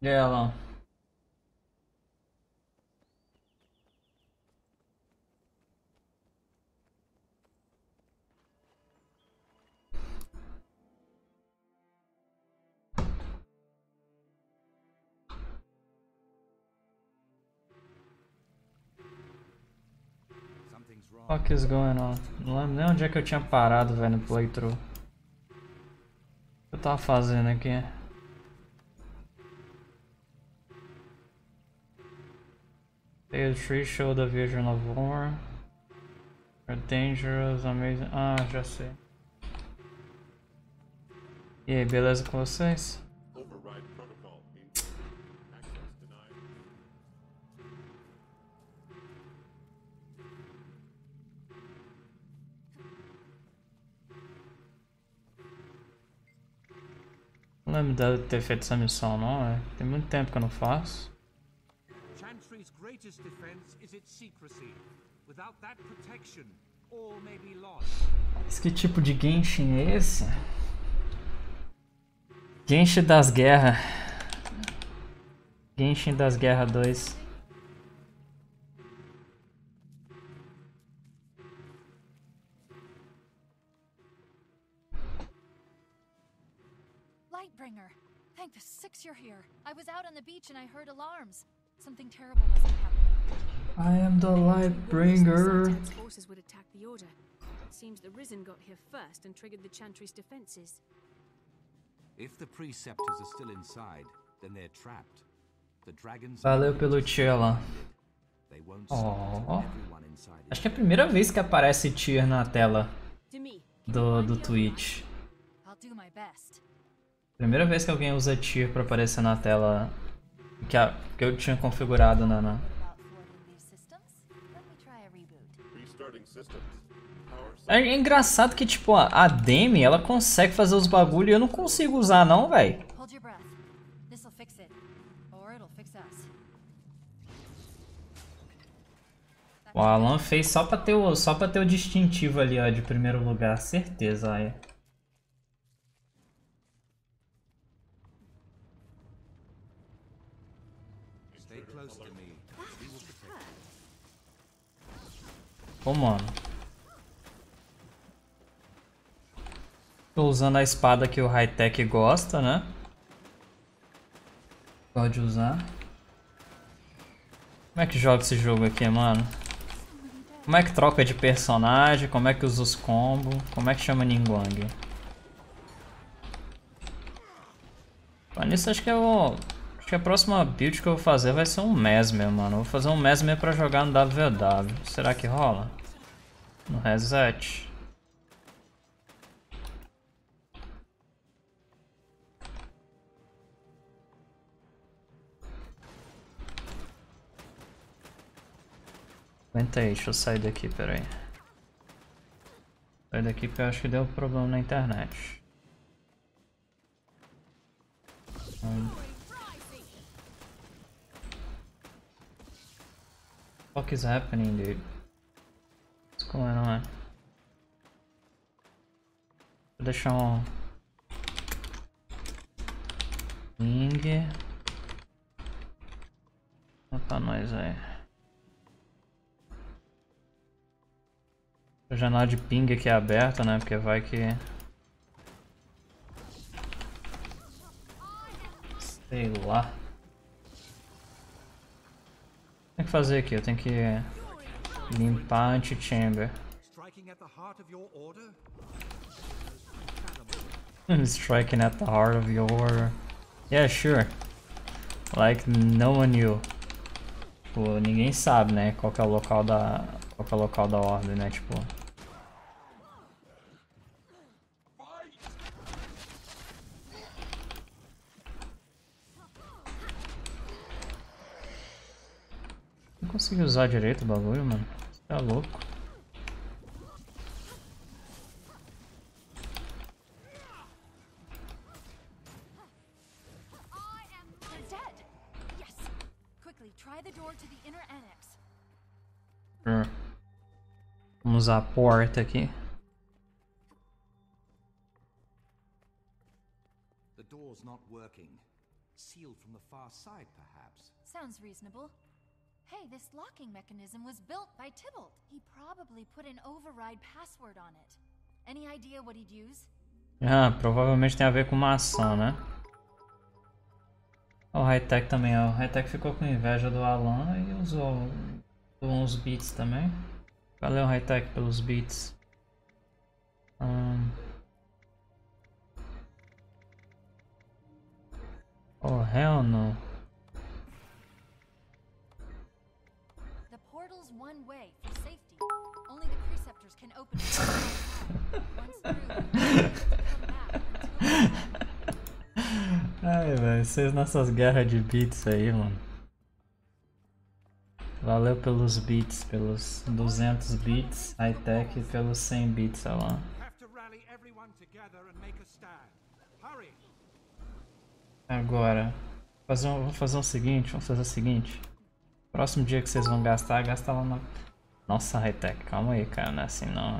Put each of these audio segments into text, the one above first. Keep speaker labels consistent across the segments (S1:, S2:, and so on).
S1: E ela? What is going on? Não lembro nem onde é que eu tinha parado, velho, no playthrough. O que eu tava fazendo aqui? Pale Tree Show the Vision of War. Are dangerous, amazing. Ah, já sei. E aí, beleza com vocês? Não lembro de ter feito essa missão, não, é? Tem muito tempo que eu não faço.
S2: Chantry's greatest defense is its secrecy. Without that protection, all may be lost.
S1: Mas que tipo de Genshin é esse? Genshin das Guerras. Genshin das Guerras 2.
S3: Lightbringer, thank the six you're here. I was out on the beach and I heard alarms. Something terrible must be happening.
S1: I am the Lightbringer.
S4: Sultan's forces would attack the Order. It seems the Risen got here first and triggered the Chantry's defenses.
S2: If the preceptors are still inside, then they're trapped. The dragons
S1: Valeu pelo tier lá.
S2: they won't
S1: Oh.
S2: stop everyone inside.
S1: Acho que é a primeira vez que aparece tier na tela
S4: To me,
S1: do Twitch.
S3: I'll do my best.
S1: Primeira vez que alguém usa tier pra aparecer na tela que eu tinha configurado na.
S3: About thwarting these systems? Let me try a reboot.
S5: Restarting systems. Power
S1: É engraçado que, tipo, a Demi, ela consegue fazer os bagulho e eu não consigo usar não, véi.
S3: Hold your breath. This'll fix it. Or it'll fix us.
S1: O Alan fez só pra ter o distintivo ali, ó, de primeiro lugar, certeza, aí.
S2: Stay close to me. We will protect you.
S1: Pô, mano. Tô usando a espada que o Hightech gosta, né? Pode usar. Como é que joga esse jogo aqui, mano? Como é que troca de personagem? Como é que usa os combos? Como é que chama Ningguang? Pra nisso acho que eu vou... Acho que a próxima build que eu vou fazer vai ser um Mesmer, mano. Eu vou fazer um Mesmer pra jogar no WW. Será que rola? No reset? Aguenta aí, deixa eu sair daqui, peraí. Sair daqui porque eu acho que deu problema na internet. What is happening, dude? What's going on? Vou deixar um... Ping. Pra nós aí. A janela de ping aqui é aberta, né? Porque vai que... Sei lá. Tem que fazer aqui, eu tenho que limpar a anti-chamber.
S2: Striking at the heart of your order?
S1: Striking at the heart of your order. Yeah, sure. Like no one knew. Tipo, ninguém sabe, né? Qual que é o local da ordem, né? Tipo. Não consegui usar direito o bagulho, mano. Você tá louco.
S3: They're dead. Yes. Quickly, try the door to the inner annex.
S1: Vamos usar a porta aqui.
S2: The door's not working. Sealed from the far side, perhaps.
S3: Sounds reasonable. Hey, this locking mechanism was built by Tybalt. He probably put an override password on it. Any idea what he'd use?
S1: Ah, provavelmente tem a ver com maçã, né? O Hightech também, ó. O Hightech ficou com inveja do Alan e usou uns beats também. Valeu, Hightech, pelos beats. Oh, hell no.
S3: The portal's one way for safety. Only the preceptors can open it. Once through, you have to come back until...
S1: Ai, velho, vocês nessas guerras de beats aí, mano. Valeu pelos beats, pelos 200 beats, Hightech e pelos 100 beats, sei lá.
S2: Have to rally everyone together and make a stand. Hurry!
S1: Agora, vamos fazer o seguinte. Próximo dia que vocês vão gastar, gasta lá na... Nossa, Hightech, calma aí, cara, não é assim não.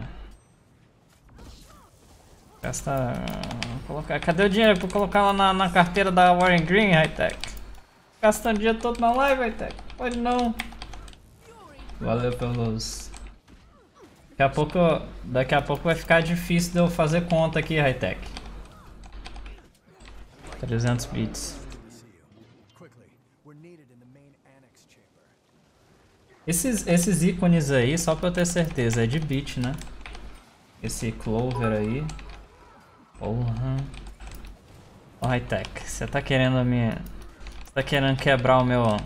S1: Gasta... Colocar... Cadê o dinheiro pra colocar lá na carteira da Warren Green, Hightech? Gastando o dia todo na live, Hightech. Pode não. Valeu pelos... Daqui a pouco vai ficar difícil de eu fazer conta aqui, Hightech. 300 bits. Esses ícones aí, só pra eu ter certeza, é de bit, né? Esse Clover aí. Porra. Ó, Hightech, você tá querendo Você tá querendo quebrar o meu...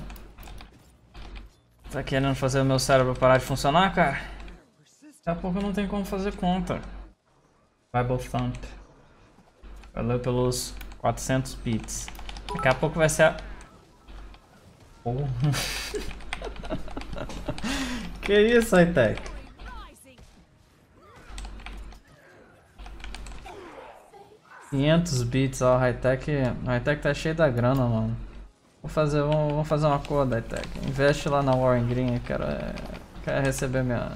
S1: Tá querendo fazer o meu cérebro parar de funcionar, cara? Daqui a pouco não tem como fazer conta. Bible Thump. Valeu pelos 400 bits. Daqui a pouco vai ser a... Porra. Que isso, Hightech? 500 bits, ó, Hightech tá cheio da grana, mano. Vamos fazer uma coisa, Hightech. Investe lá na Warren Green, quero receber minha...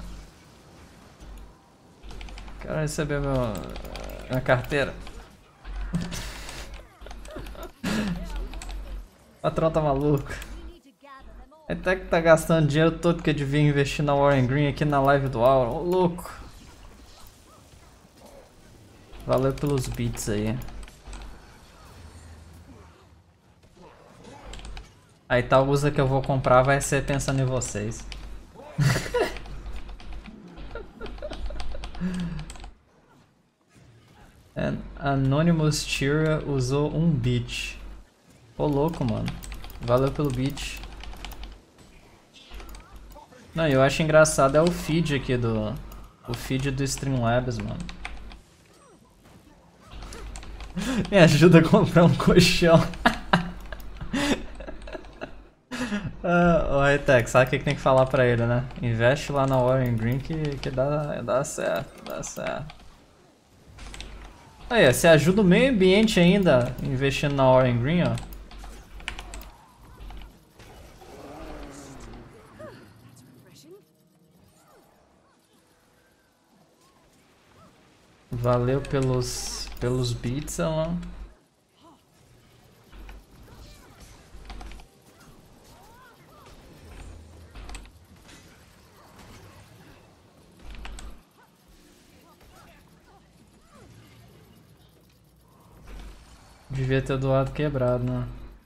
S1: Quero receber minha carteira. O patrão tá maluco. Hightech tá gastando dinheiro todo que eu devia investir na Warren Green aqui na live do Aura. Ô, louco. Valeu pelos beats aí. Aí tal usa que eu vou comprar vai ser pensando em vocês. Anonymous Tira usou um beat. Ô louco, mano. Valeu pelo beat. Não, eu acho engraçado é o feed aqui do... O feed do Streamlabs, mano. Me ajuda a comprar um colchão. Ô, Hightech, sabe o que tem que falar pra ele, né? Investe lá na Warren Green que dá certo, dá certo. Aí, você ajuda o meio ambiente ainda investindo na Warren Green, ó. Valeu pelos beats, Alan. Devia ter doado quebrado, né?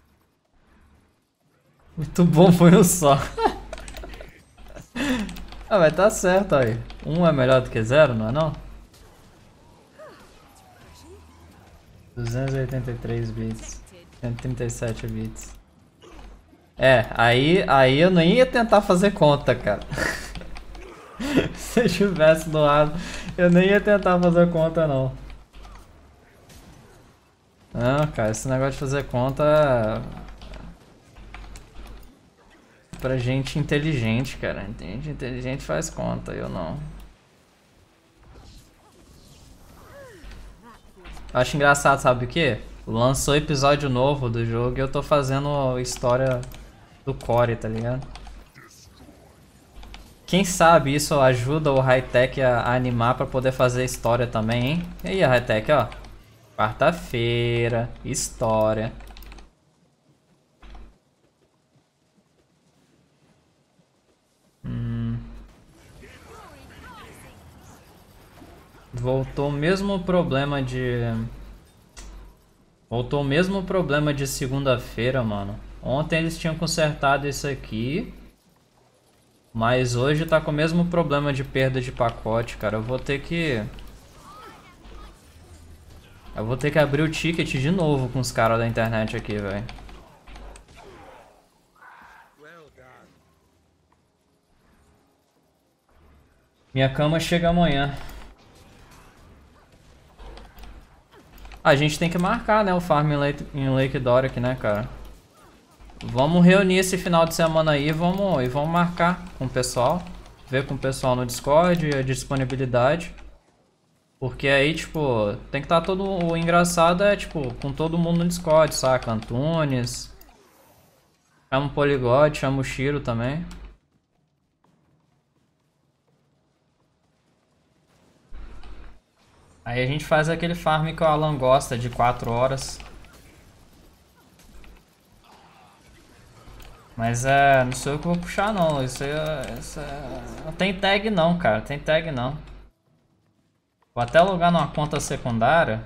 S1: Muito bom, foi um só. Ah, vai tá certo aí. Um é melhor do que zero, não é não? 283 bits. 137 bits. É, aí eu não ia tentar fazer conta, cara. Se eu tivesse doado, eu nem ia tentar fazer conta, não. Não, cara, esse negócio de fazer conta é pra gente inteligente, cara. Gente inteligente faz conta, eu não. Eu acho engraçado, sabe o que? Lançou episódio novo do jogo e eu tô fazendo história do core, tá ligado? Quem sabe isso ajuda o Hightech a animar pra poder fazer história também, hein? E aí, Hightech, ó. Quarta-feira, história. Voltou o mesmo problema de... Voltou o mesmo problema de segunda-feira, mano. Ontem eles tinham consertado isso aqui. Mas hoje tá com o mesmo problema de perda de pacote, cara. Eu vou ter que abrir o ticket de novo com os caras da internet aqui, velho. Minha cama chega amanhã. A gente tem que marcar, né, o farm em Lake Doric, né, cara? Vamos reunir esse final de semana aí e vamos marcar com o pessoal. Ver com o pessoal no Discord a disponibilidade. Porque aí, tipo, tem que estar todo... O engraçado é, tipo, com todo mundo no Discord, saca? Antunes. Chama o Poliglot, chama o Shiro também. Aí a gente faz aquele farm que o Alan gosta, de 4 horas. Mas não sou eu que vou puxar não, não tem tag não, cara, tem tag não. Vou até logar numa conta secundária.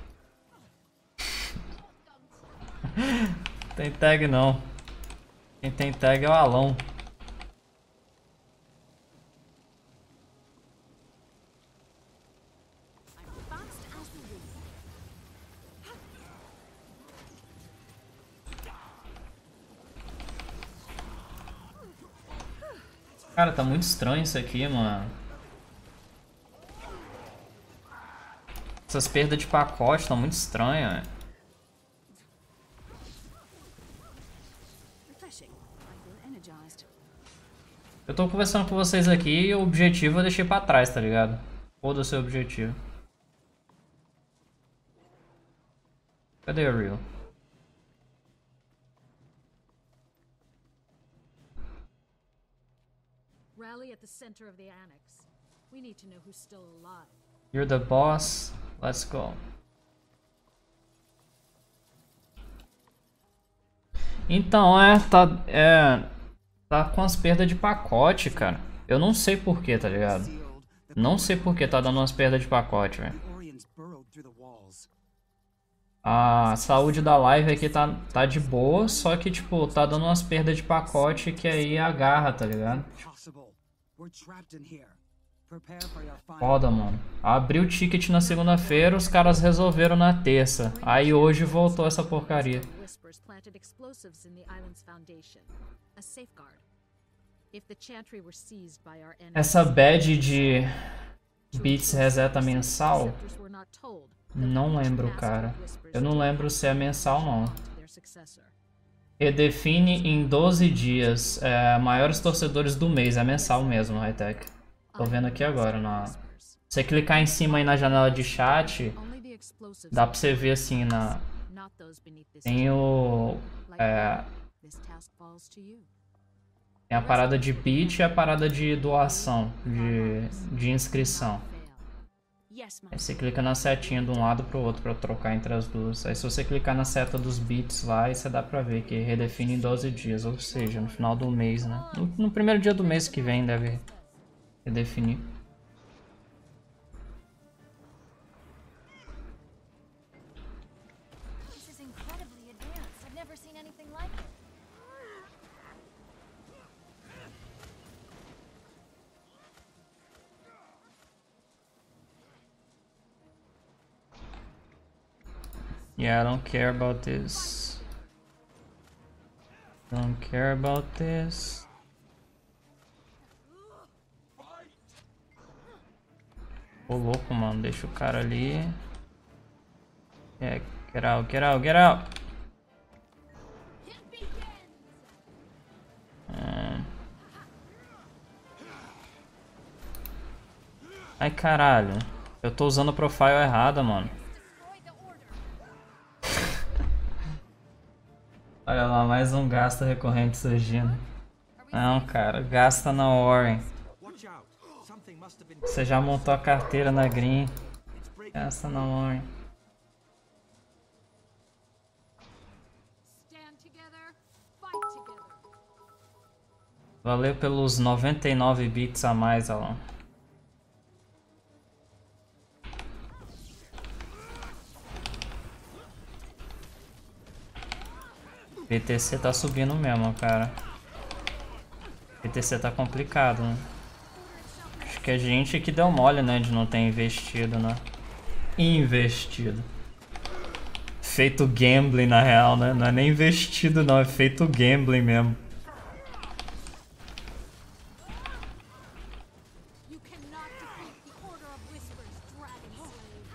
S1: Tem tag não. Quem tem tag é o Alão. Cara, tá muito estranho isso aqui, mano. Essas perdas de pacote estão muito estranhas, velho. Eu tô conversando com vocês aqui e o objetivo eu deixei pra trás, tá ligado? Foda-se o objetivo. Cadê o Real?
S6: Rally at the center of the annex. We need to know who's still alive.
S1: You're the boss. Let's go. Então, tá com as perdas de pacote, cara. Eu não sei porquê, tá ligado? Não sei porquê tá dando umas perdas de pacote, velho. A saúde da live aqui tá de boa, só que, tipo, tá dando umas perdas de pacote que aí agarra, tá ligado? Foda, mano. Abri o ticket na segunda-feira, os caras resolveram na terça. Aí hoje voltou essa porcaria. Essa badge de Beats reseta mensal? Não lembro, cara. Eu não lembro se é mensal, não. Redefine em 12 dias. Maiores torcedores do mês. É mensal mesmo, Hightech. Tô vendo aqui agora. Você clicar em cima aí na janela de chat, dá pra você ver assim na... Tem o... Tem a parada de bit e a parada de doação, de inscrição. Aí você clica na setinha de um lado pro outro pra trocar entre as duas. Aí se você clicar na seta dos bits lá, aí você dá pra ver que redefine em 12 dias, ou seja, no final do mês, né? No primeiro dia do mês que vem deve redefinir. Yeah, I don't care about this. Don't care about this. Ô louco, mano, deixa o cara ali. Get out, get out, get out. Ai caralho, eu tô usando o profile errado, mano. Olha lá, mais um gasto recorrente surgindo. Não, cara, gasta na Warren. Você já montou a carteira na Green. Gasta na Warren. Valeu pelos 99 bits a mais, Alan. PTC tá subindo mesmo, cara. PTC tá complicado, né? Acho que a gente que deu mole, né? De não ter investido, né? Investido. Feito gambling, na real, né? Não é nem investido, não. É feito gambling mesmo.
S6: You cannot defeat the Order of Whispers, Dragon Slave.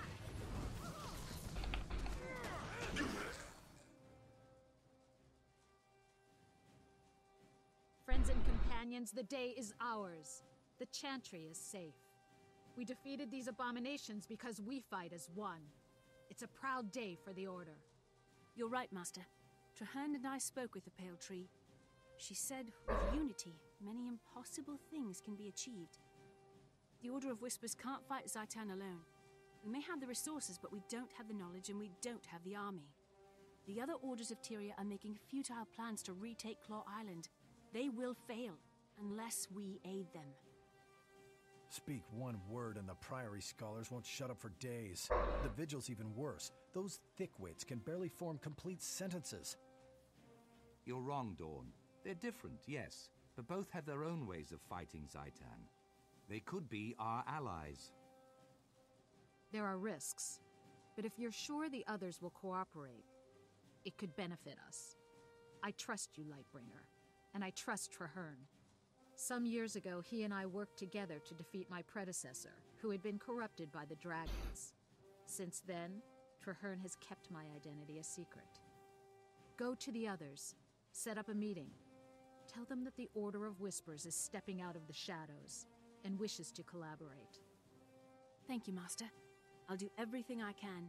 S6: Friends and companions, the day is ours. The Chantry is safe. We defeated these abominations because we fight as one. It's a proud day for the Order.
S4: You're right, Master. Traherne and I spoke with the Pale Tree. She said, with unity, many impossible things can be achieved. The Order of Whispers can't fight Zhaitan alone. We may have the resources, but we don't have the knowledge and we don't have the army. The other orders of Tyria are making futile plans to retake Claw Island. They will fail, unless we aid them.
S7: Speak one word and the Priory scholars won't shut up for days. The Vigil's even worse. Those thickwits can barely form complete sentences.
S2: You're wrong, Dawn. They're different, yes, but both have their own ways of fighting Zhaitan. They could be our allies.
S6: There are risks, but if you're sure the others will cooperate, it could benefit us. I trust you, Lightbringer, and I trust Traherne. Some years ago, he and I worked together to defeat my predecessor, who had been corrupted by the dragons. Since then, Traherne has kept my identity a secret. Go to the others, set up a meeting. Tell them that the Order of Whispers is stepping out of the shadows and wishes to collaborate.
S4: Thank you, Master. I'll do everything I can.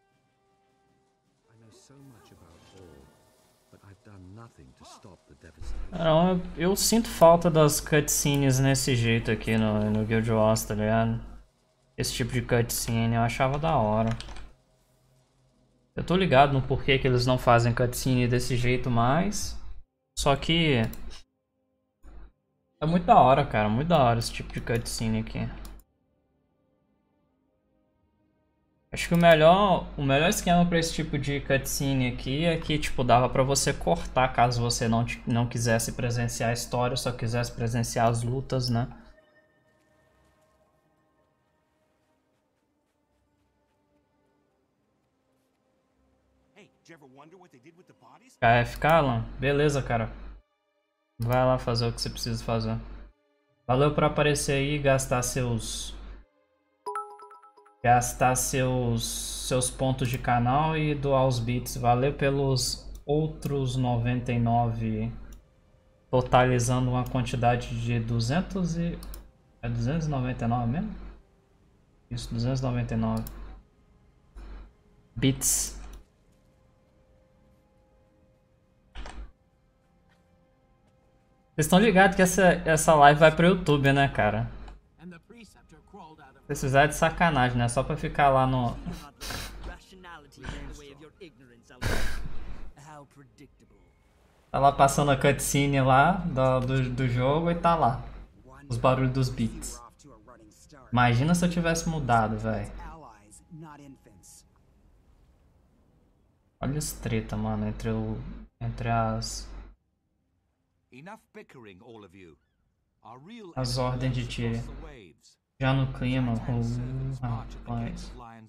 S2: I know so much about all, but I've done nothing to stop the devastation.
S1: Não, eu sinto falta das cutscenes nesse jeito aqui no Guild Wars, tá ligado? Esse tipo de cutscene eu achava da hora. Eu tô ligado no porquê que eles não fazem cutscene desse jeito mais. Só que é muito da hora, cara. Muito da hora esse tipo de cutscene aqui. Acho que o melhor esquema pra esse tipo de cutscene aqui é que, tipo, dava pra você cortar caso você não quisesse presenciar a história, só quisesse presenciar as lutas, né? KF Alan? Beleza, cara. Vai lá fazer o que você precisa fazer. Valeu por aparecer aí e gastar seus pontos de canal e doar os bits. Valeu pelos outros 99, totalizando uma quantidade de 200 e... é 299 mesmo? Isso, 299 bits. Vocês estão ligados que essa live vai pro YouTube, né, cara? Vocês fizeram de sacanagem, né? Só pra ficar lá no... Tá lá passando a cutscene lá do jogo e tá lá. Os barulhos dos beats. Imagina se eu tivesse mudado, velho. Olha os treta, mano, entre as ordens de Tyria. Já no clima, rapaz.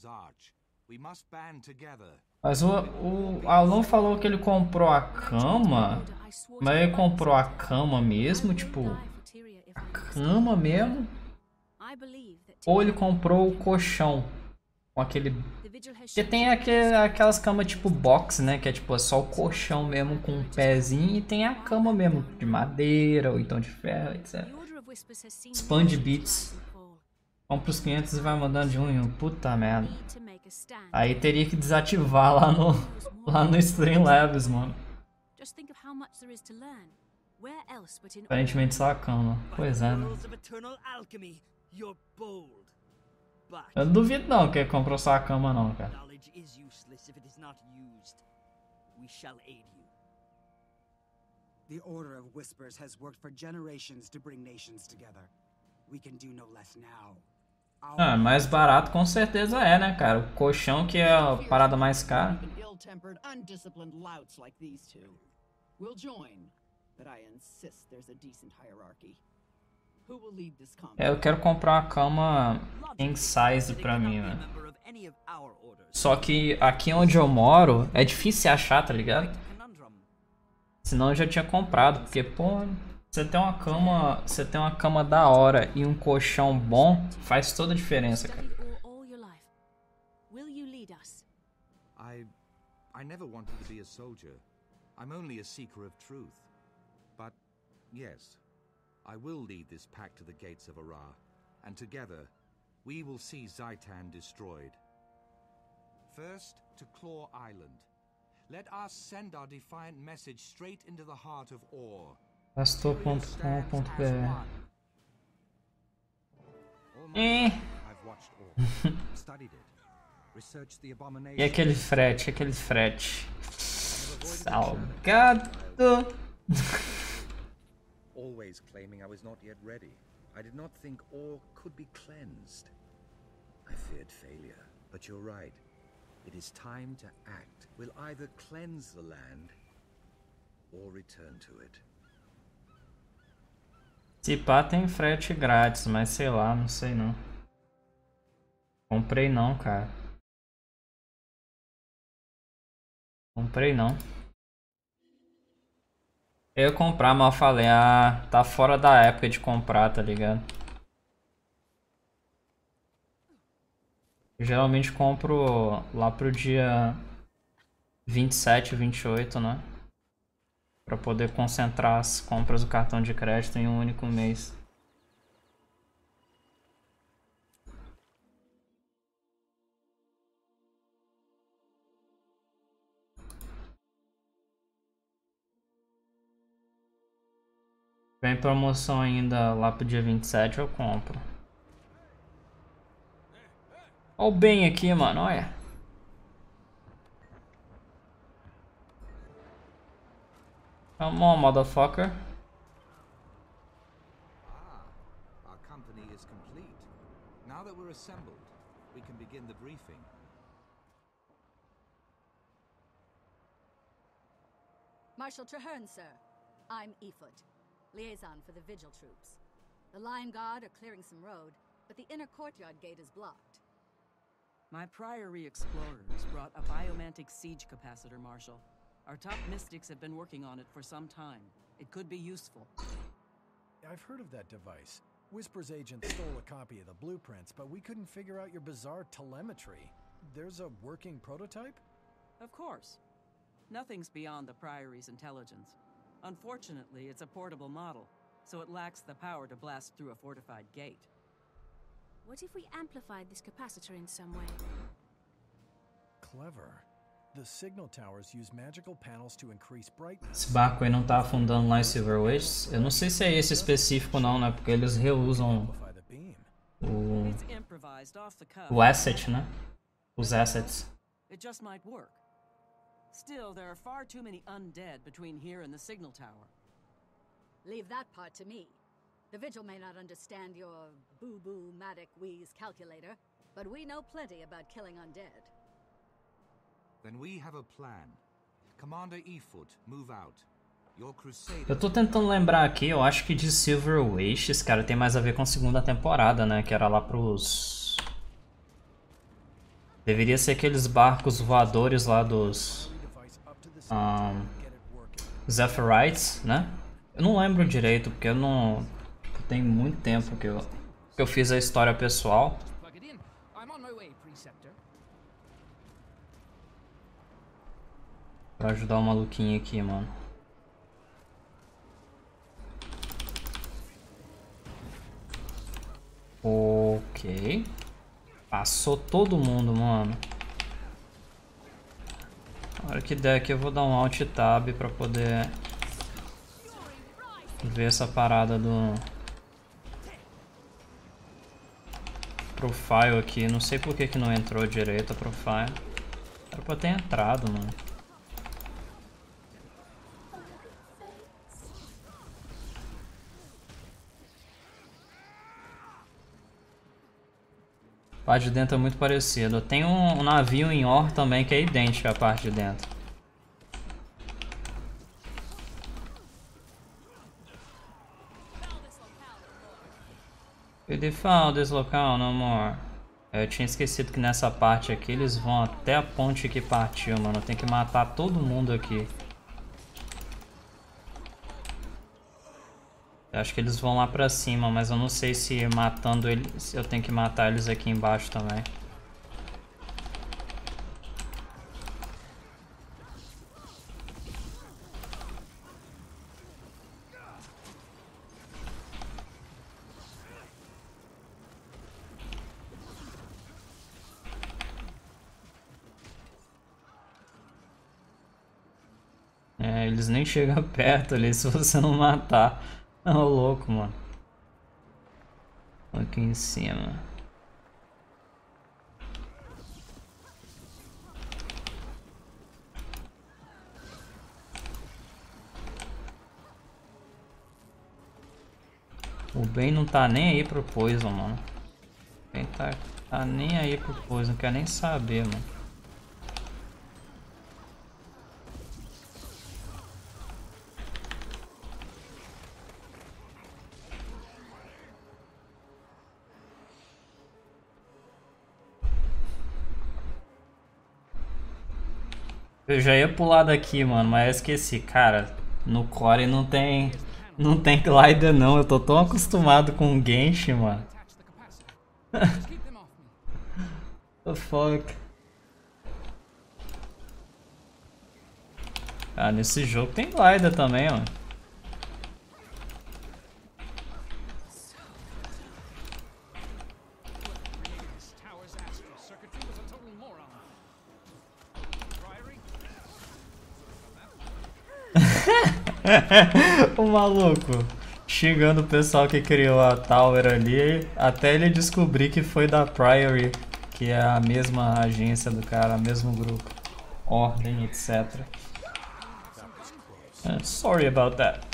S1: Mas o Alon falou que ele comprou a cama. Mas ele comprou a cama mesmo? Tipo, a cama mesmo? Ou ele comprou o colchão? Com aquele... Porque tem aquelas camas tipo box, né? Que é tipo só o colchão mesmo com um pezinho. E tem a cama mesmo de madeira ou então de ferro, etc. Expand bits. Compra os 500 e vai mandando de um em um. Puta merda. Aí teria que desativar lá no Streamlabs, mano. Aparentemente só a cama. Pois é, né? Eu não duvido não que ele comprou só a cama não, cara.
S8: The Order of Whispers has worked for generations to bring nations together. We can do no less now.
S1: Ah, mais barato com certeza é, né, cara? O colchão que é a parada mais cara.
S9: We'll join, but I insist there's a decent hierarchy. Who will lead this combat?
S1: Eu quero comprar uma cama king size pra mim, mano. Só que aqui onde eu moro é difícil achar, tá ligado? Senão eu já tinha comprado, porque, pô, você tem uma cama da hora e um colchão bom, faz toda a diferença, cara.
S2: I never wanted to be a soldier. I'm only a seeker of truth. But yes, I will lead this pack to the gates of Ara, and together we will see Zhaitan destroyed. First, to Claw Island. Let us send our defiant message straight into the heart of Or.
S1: Pastor.com.br E aquele frete, salgado.
S2: Always claiming I was not yet ready. I did not think Or could be cleansed. I feared failure, but you're right. It is time to act. We'll either cleanse the land or return to it.
S1: Se pá tem frete grátis, mas sei lá, não sei não. Comprei não, cara. Comprei não. Eu ia comprar, mas eu falei, tá fora da época de comprar, tá ligado? Eu geralmente compro lá pro dia 27, 28, né? Pra poder concentrar as compras do cartão de crédito em um único mês. Vem promoção ainda lá pro dia 27, eu compro. Olha o bem aqui, mano, olha. Come on, motherfucker.
S2: Our company is complete. Now that we're assembled, we can begin the briefing.
S10: Marshal Traherne, sir. I'm Efoot, liaison for the Vigil troops. The Lion Guard are clearing some road, but the inner courtyard gate is blocked.
S9: My Priory explorers brought a biomantic siege capacitor, Marshal. Our top mystics have been working on it for some time. It could be useful.
S7: I've heard of that device. Whisper's agent stole a copy of the blueprints, but we couldn't figure out your bizarre telemetry. There's a working prototype?
S9: Of course. Nothing's beyond the Priory's intelligence. Unfortunately, it's a portable model, so it lacks the power to blast through a fortified gate.
S4: What if we amplified this capacitor in some way?
S7: Clever. The signal towers use magical panels to increase brightness.
S1: Esse barco aí não tá afundando lá em Silver Wastes? Eu não sei se é esse específico não, né? Porque eles reusam o asset, né? Os assets.
S9: It just might work. Still, there are far too many undead between here and the signal tower.
S10: Leave that part to me. The Vigil may not understand your boo-boo-matic-wheeze calculator, but we know plenty about killing undead.
S2: Then we have a plan. Commander Efoot, move out. Your crusader...
S1: Eu tô tentando lembrar aqui, eu acho que de Silver Wastes, cara, tem mais a ver com a segunda temporada, né? Que era lá pros... Deveria ser aqueles barcos voadores lá dos... Zephyrite, né? Eu não lembro direito, porque eu não... Tem muito tempo que eu fiz a história pessoal. Pra ajudar o maluquinho aqui, mano. Ok. Passou todo mundo, mano. Na hora que der aqui eu vou dar um Alt Tab pra poder ver essa parada do profile aqui. Não sei por que não entrou direito a profile. Era pra ter entrado, mano. A parte de dentro é muito parecido. Tem um navio em Or também que é idêntico à parte de dentro. We found this local no more. Eu tinha esquecido que nessa parte aqui eles vão até a ponte que partiu, mano. Tem que matar todo mundo aqui. Eu acho que eles vão lá pra cima, mas eu não sei se matando eles, se eu tenho que matar eles aqui embaixo também. É, eles nem chegam perto ali se você não matar. Ô, louco, mano. Aqui em cima. O Ben não tá nem aí pro Poison, mano. O Ben tá nem aí pro Poison, não quer nem saber, mano. Eu já ia pular daqui, mano, mas eu esqueci. Cara, no Core não tem glider não. Eu tô tão acostumado com o Genshin, mano. The fuck? Ah, nesse jogo tem glider também, ó. O maluco xingando o pessoal que criou a Tower ali, até ele descobrir que foi da Priory, que é a mesma agência do cara, mesmo grupo, ordem, etc. Sorry about that.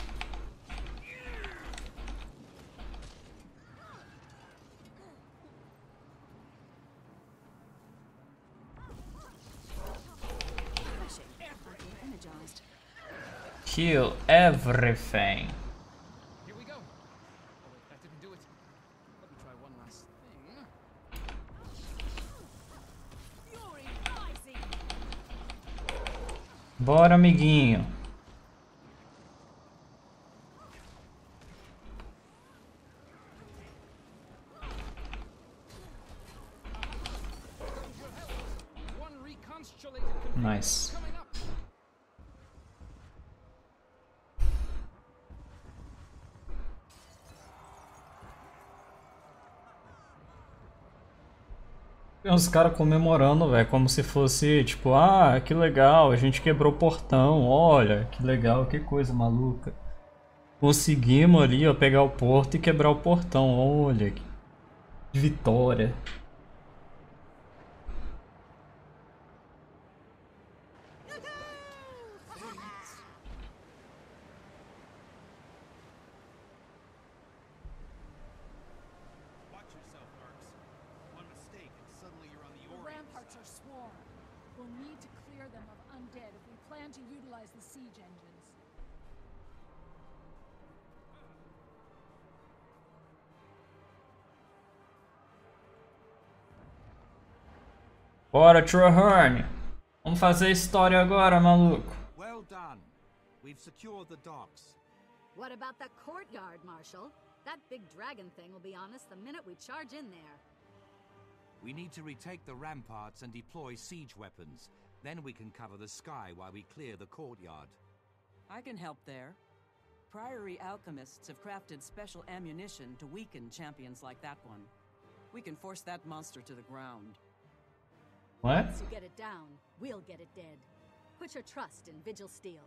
S1: Kill everything.
S11: Here we go. Oh wait, that didn't do it. Let me try one last thing.
S1: Bora, amiguinho. Nice. Tem uns caras comemorando, velho, como se fosse, tipo, ah, que legal, a gente quebrou o portão, olha, que legal, que coisa maluca. Conseguimos ali, ó, pegar o porto e quebrar o portão, olha, que vitória. Bora, Trahearne. Vamos fazer história agora, maluco.
S2: Well done. We've secured the docks.
S10: What about that courtyard, Marshal? That big dragon thing will be on us the minute we charge in there.
S2: We need to retake the ramparts and deploy siege weapons. Then we can cover the sky while we clear the courtyard.
S9: I can help there. Priory alchemists have crafted special ammunition to weaken champions like that one. We can force that monster to the ground.
S1: What?
S10: Once you get it down, we'll get it dead. Put your trust in Vigil Steel.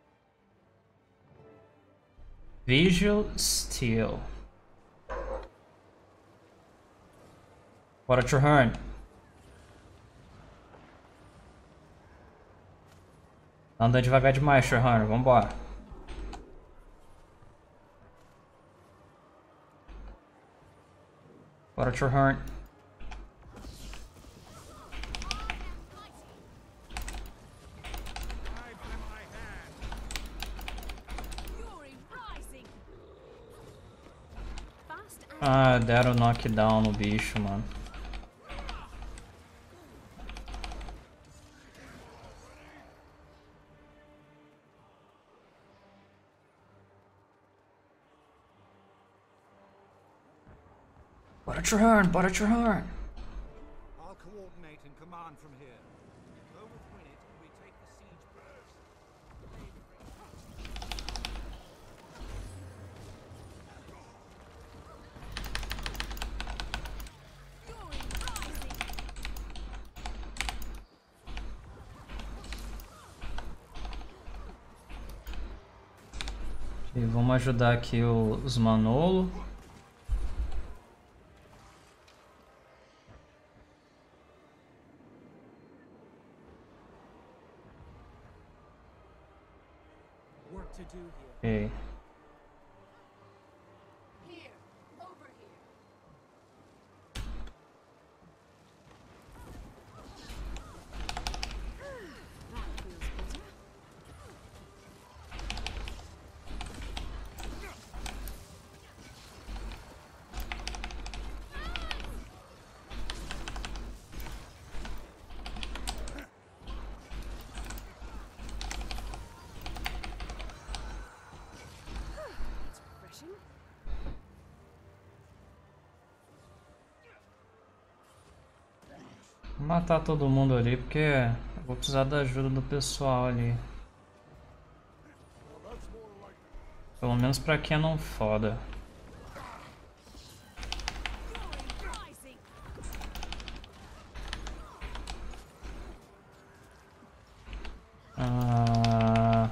S1: Vigil Steel. Bora, Trahearne. Tá andando devagar demais, Trahearne. Vambora. Bora, Trahearne. Ah, deram knockdown no bicho, mano. Bora, Trahearne, bora, Trahearne.
S2: I'll coordinate and command from here. Go with Gwynedd and we take the siege first.
S1: E vamos ajudar aqui os Manolo.
S8: Work to do here.
S1: Okay.
S10: Here, over here. That feels better. That's refreshing.
S1: Vou matar todo mundo ali porque eu vou precisar da ajuda do pessoal ali. Pelo menos pra quem não foda. Ah...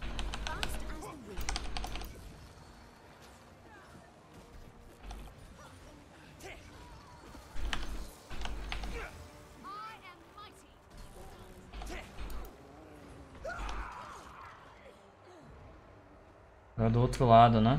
S1: É do outro lado, né?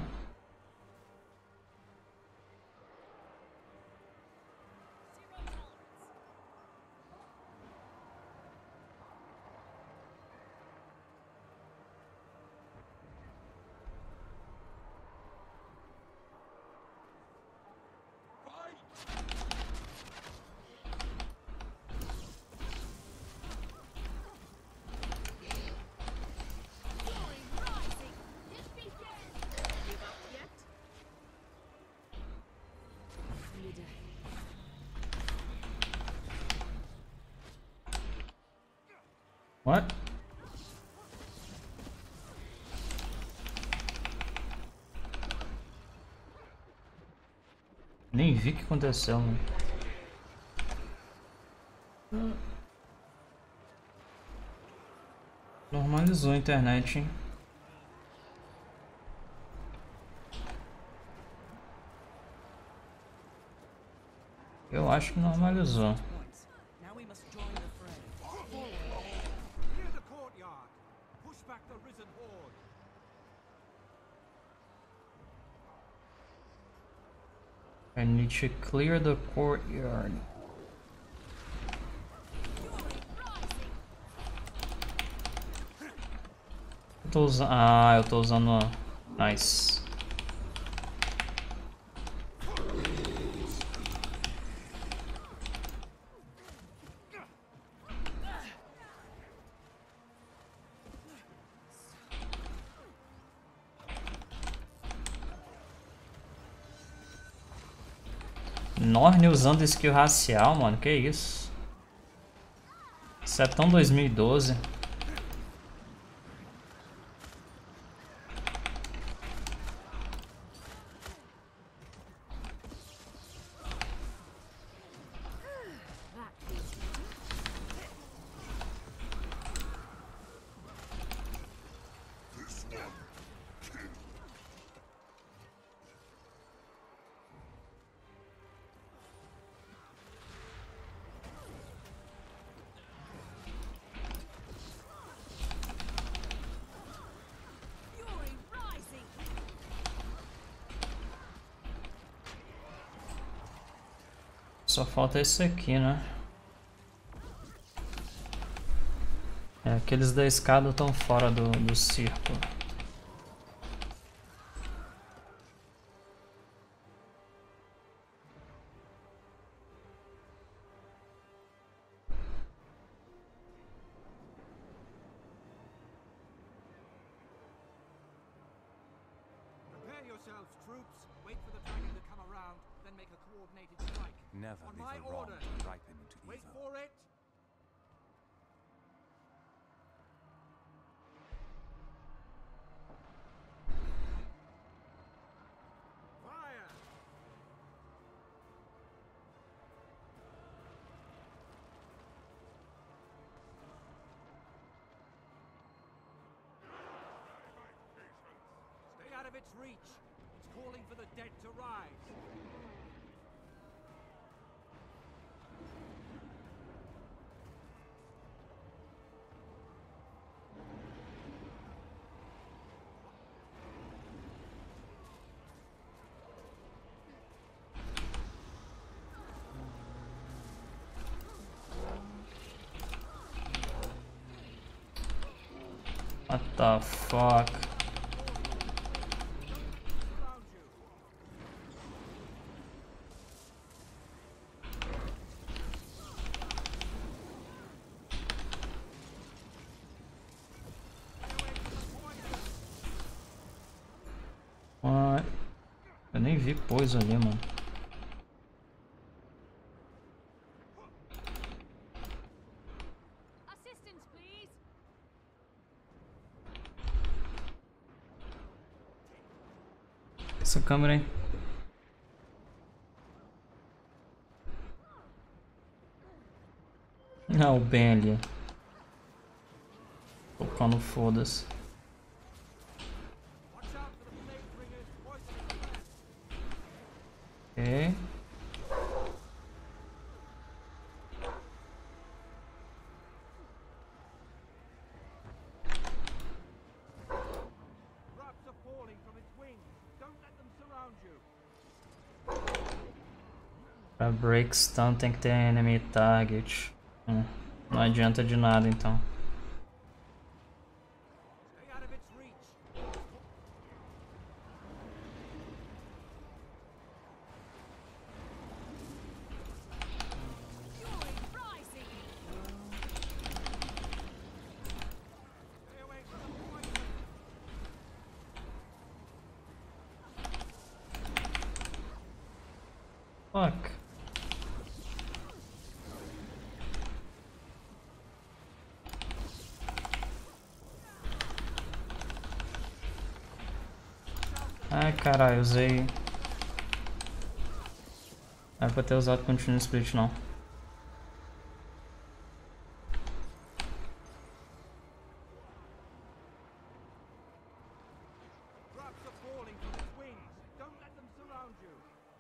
S1: What? Nem vi o que aconteceu, mano. Normalizou a internet, hein? Eu acho que normalizou.
S9: Now we must join the fray.
S2: Near the courtyard. Push back the risen horde.
S1: I need to clear the courtyard. Eu tô usando... Ah, eu tô usando... Nice. Norne usando skill racial, mano, que isso? Isso é tão 2012. Só falta esse aqui, né? É, aqueles da escada estão fora do círculo.
S12: yourselves, troops. Wait for the dragon to come around, then make a coordinated strike.
S13: Never
S12: On
S13: leave
S12: my
S13: a wrong
S12: order.
S13: to ripen into
S12: Wait
S13: evil.
S12: for it. Fire! Stay out of its reach. It's calling for the dead to rise.
S1: What the fuck? What? Eu nem vi coisa ali, mano.
S4: Assistance, please.
S1: Essa câmera aí. Ah, o Ben ali. Tocando foda-se. Ok.
S12: Drops are falling from its wings. Don't let them surround you.
S1: Pra break stun tem que ter enemy target. Não adianta de nada então.
S12: Stay out of its reach.
S4: Fury rising.
S12: Stay away from the poison.
S1: Fuck. Ai caralho, usei. Não era pra ter usado Continuous Split não.
S12: Drops are falling from its wings. Don't let them surround you.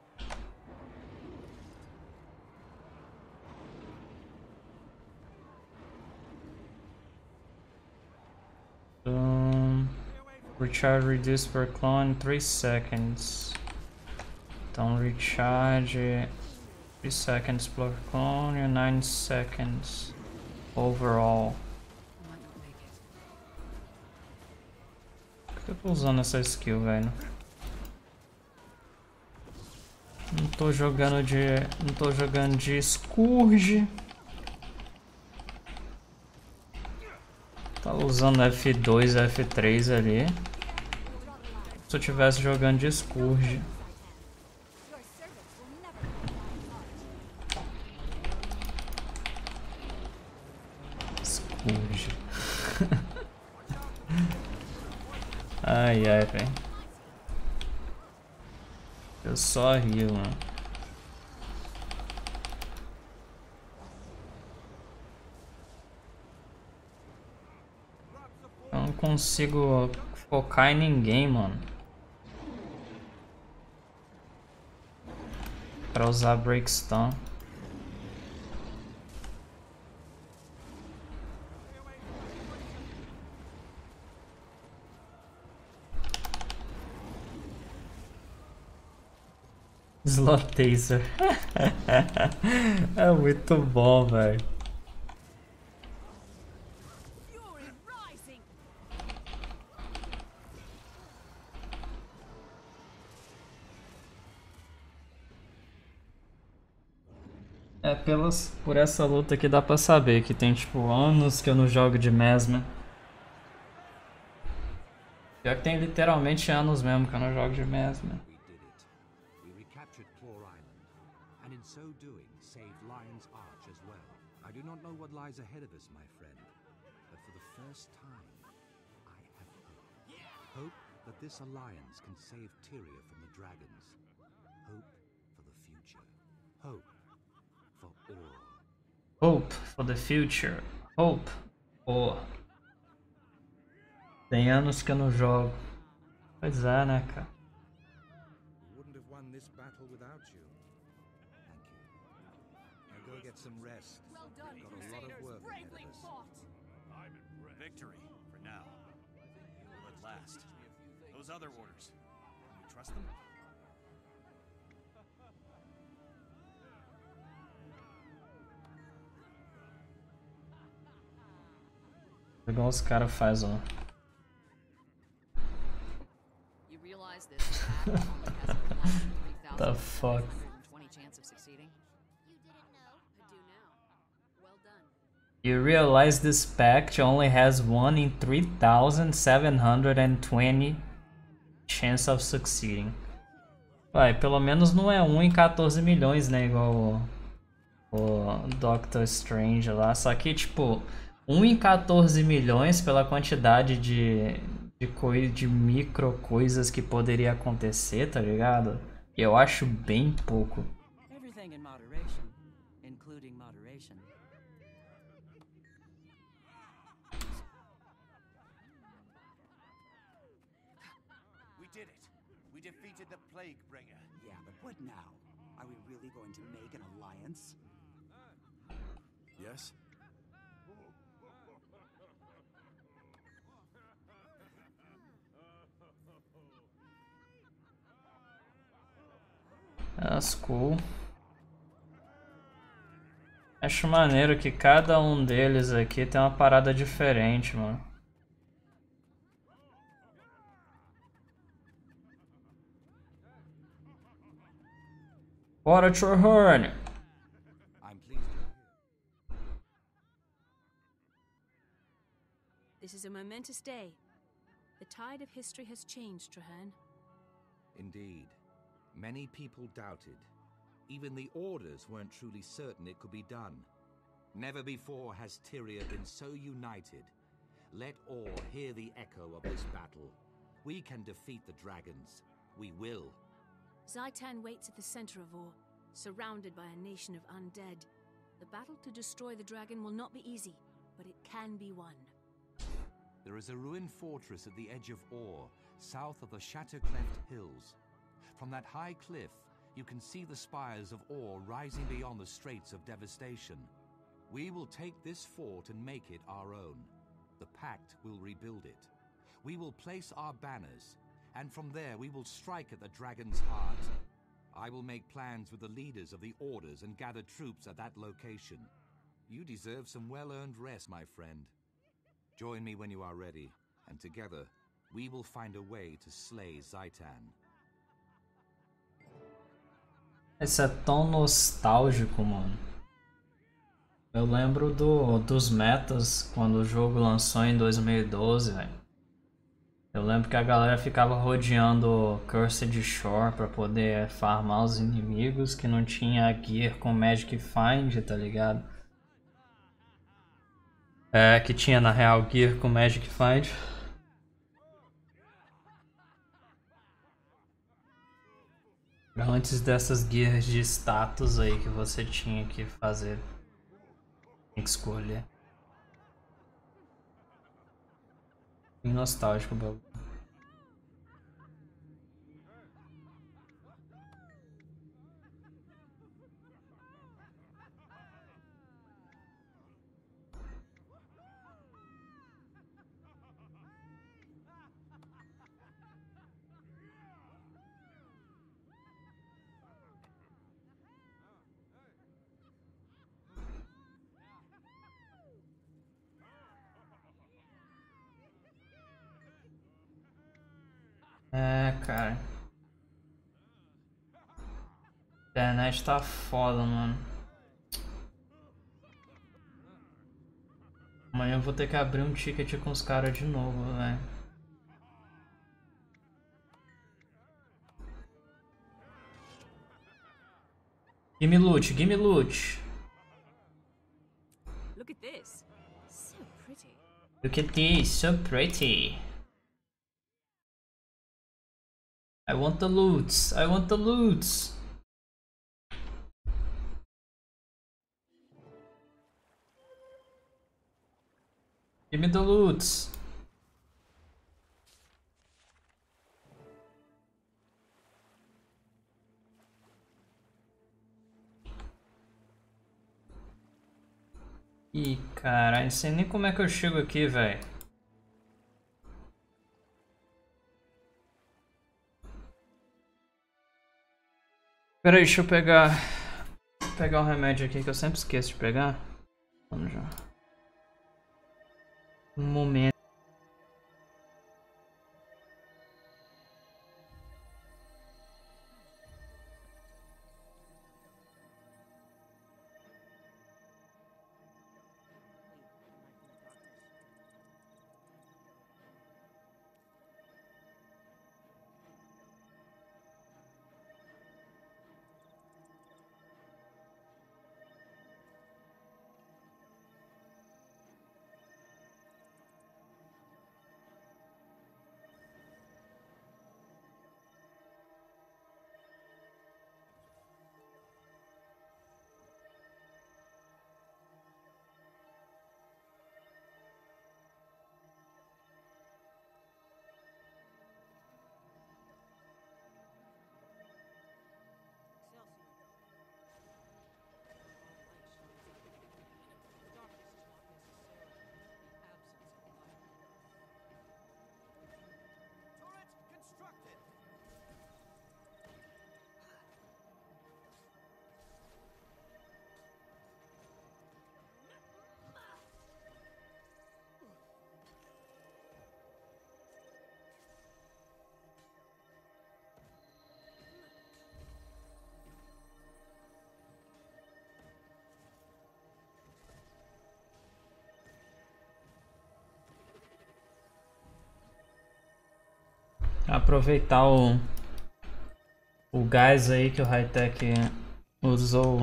S1: Recharge reduced per clone 3 seconds. Então recharge 3 seconds per clone and 9 seconds overall. Por que eu tô usando essa skill, velho? Não tô jogando de Scourge. Tava usando F2, F3 ali. Se eu tivesse jogando de Scourge.
S3: Your servants will never be
S1: Scourge. Ai ai, velho. Eu só rio, mano. Eu não consigo focar em ninguém, mano. Pra usar Break Stun. Slot Taser. É muito bom, velho.
S4: Fury rising.
S1: É, por essa luta aqui dá pra saber que tem tipo anos que eu não jogo de Mesmer. Pior que tem literalmente anos mesmo que eu não jogo de MES, mano.
S2: We did it. We recaptured Claw Island, and in so doing, saved Lion's Arch as well. I do not know what lies ahead of us, my friend, but for the first time, I have hope. Hope that this alliance can save Tyria from the dragons. Hope for the future. Hope for all.
S1: Hope for the future. Hope for... Tem anos que eu não jogo. Pois é, né, cara?
S2: We wouldn't have won this battle without you. Thank you. Now go get some rest.
S10: Well done,
S2: Got a lot of work ahead of us.
S13: Victory, for now. Will it last? Those other orders, can we trust them?
S1: Igual os caras fazem, ó.
S10: You realize this path only has a 1 in 3,000
S1: The fuck?
S10: 120 chance of succeeding? You didn't know? I do now. Well done.
S1: You realize this pact only has 1 in 3,720 chance of succeeding. Ué, pelo menos não é 1 em 14 milhões, né? Igual o Doctor Strange lá. Só que, tipo, 1 em 14 milhões pela quantidade de micro coisas que poderia acontecer, tá ligado? Eu acho bem pouco.
S9: Everything in moderation, including moderation.
S13: We did it. We defeated the Plague Bringer.
S8: Yeah, but what now? Are we really going to make an alliance?
S7: Yes?
S1: That's cool. Acho maneiro que cada um deles aqui tem uma parada diferente, mano. Bora, Trahearne!
S2: I'm pleased to hear.
S4: This is a momentous day. The tide of history has changed, Trahearne.
S2: Indeed. Many people doubted. Even the Orders weren't truly certain it could be done. Never before has Tyria been so united. Let all hear the echo of this battle. We can defeat the dragons. We will.
S4: Zhaitan waits at the center of Or, surrounded by a nation of undead. The battle to destroy the dragon will not be easy, but it can be won.
S2: There is a ruined fortress at the edge of Or, south of the Shattercleft Hills. From that high cliff, you can see the spires of Or rising beyond the Straits of Devastation. We will take this fort and make it our own. The Pact will rebuild it. We will place our banners, and from there we will strike at the dragon's heart. I will make plans with the leaders of the Orders and gather troops at that location. You deserve some well-earned rest, my friend. Join me when you are ready, and together we will find a way to slay Zhaitan.
S1: Esse é tão nostálgico, mano. Eu lembro dos metas quando o jogo lançou em 2012, velho. Eu lembro que a galera ficava rodeando Cursed Shore pra poder farmar os inimigos que não tinha gear com Magic Find, tá ligado? É, que tinha na real gear com Magic Find. Antes dessas guias de status aí que você tinha que fazer. Tem que escolher. Bem nostálgico o bagulho. É, cara. A internet tá foda, mano. Amanhã eu vou ter que abrir um ticket com os caras de novo, velho. Gimme loot, gimme loot.
S4: Look at this. So pretty.
S1: Look at this, so pretty. I want the loots, I want the loots. Give me the loots. Ih, caralho, não sei nem como é que eu chego aqui, velho. Pera aí, deixa eu pegar um remédio aqui que eu sempre esqueço de pegar. Vamos já. Um momento. Aproveitar o gás aí que o Hightech usou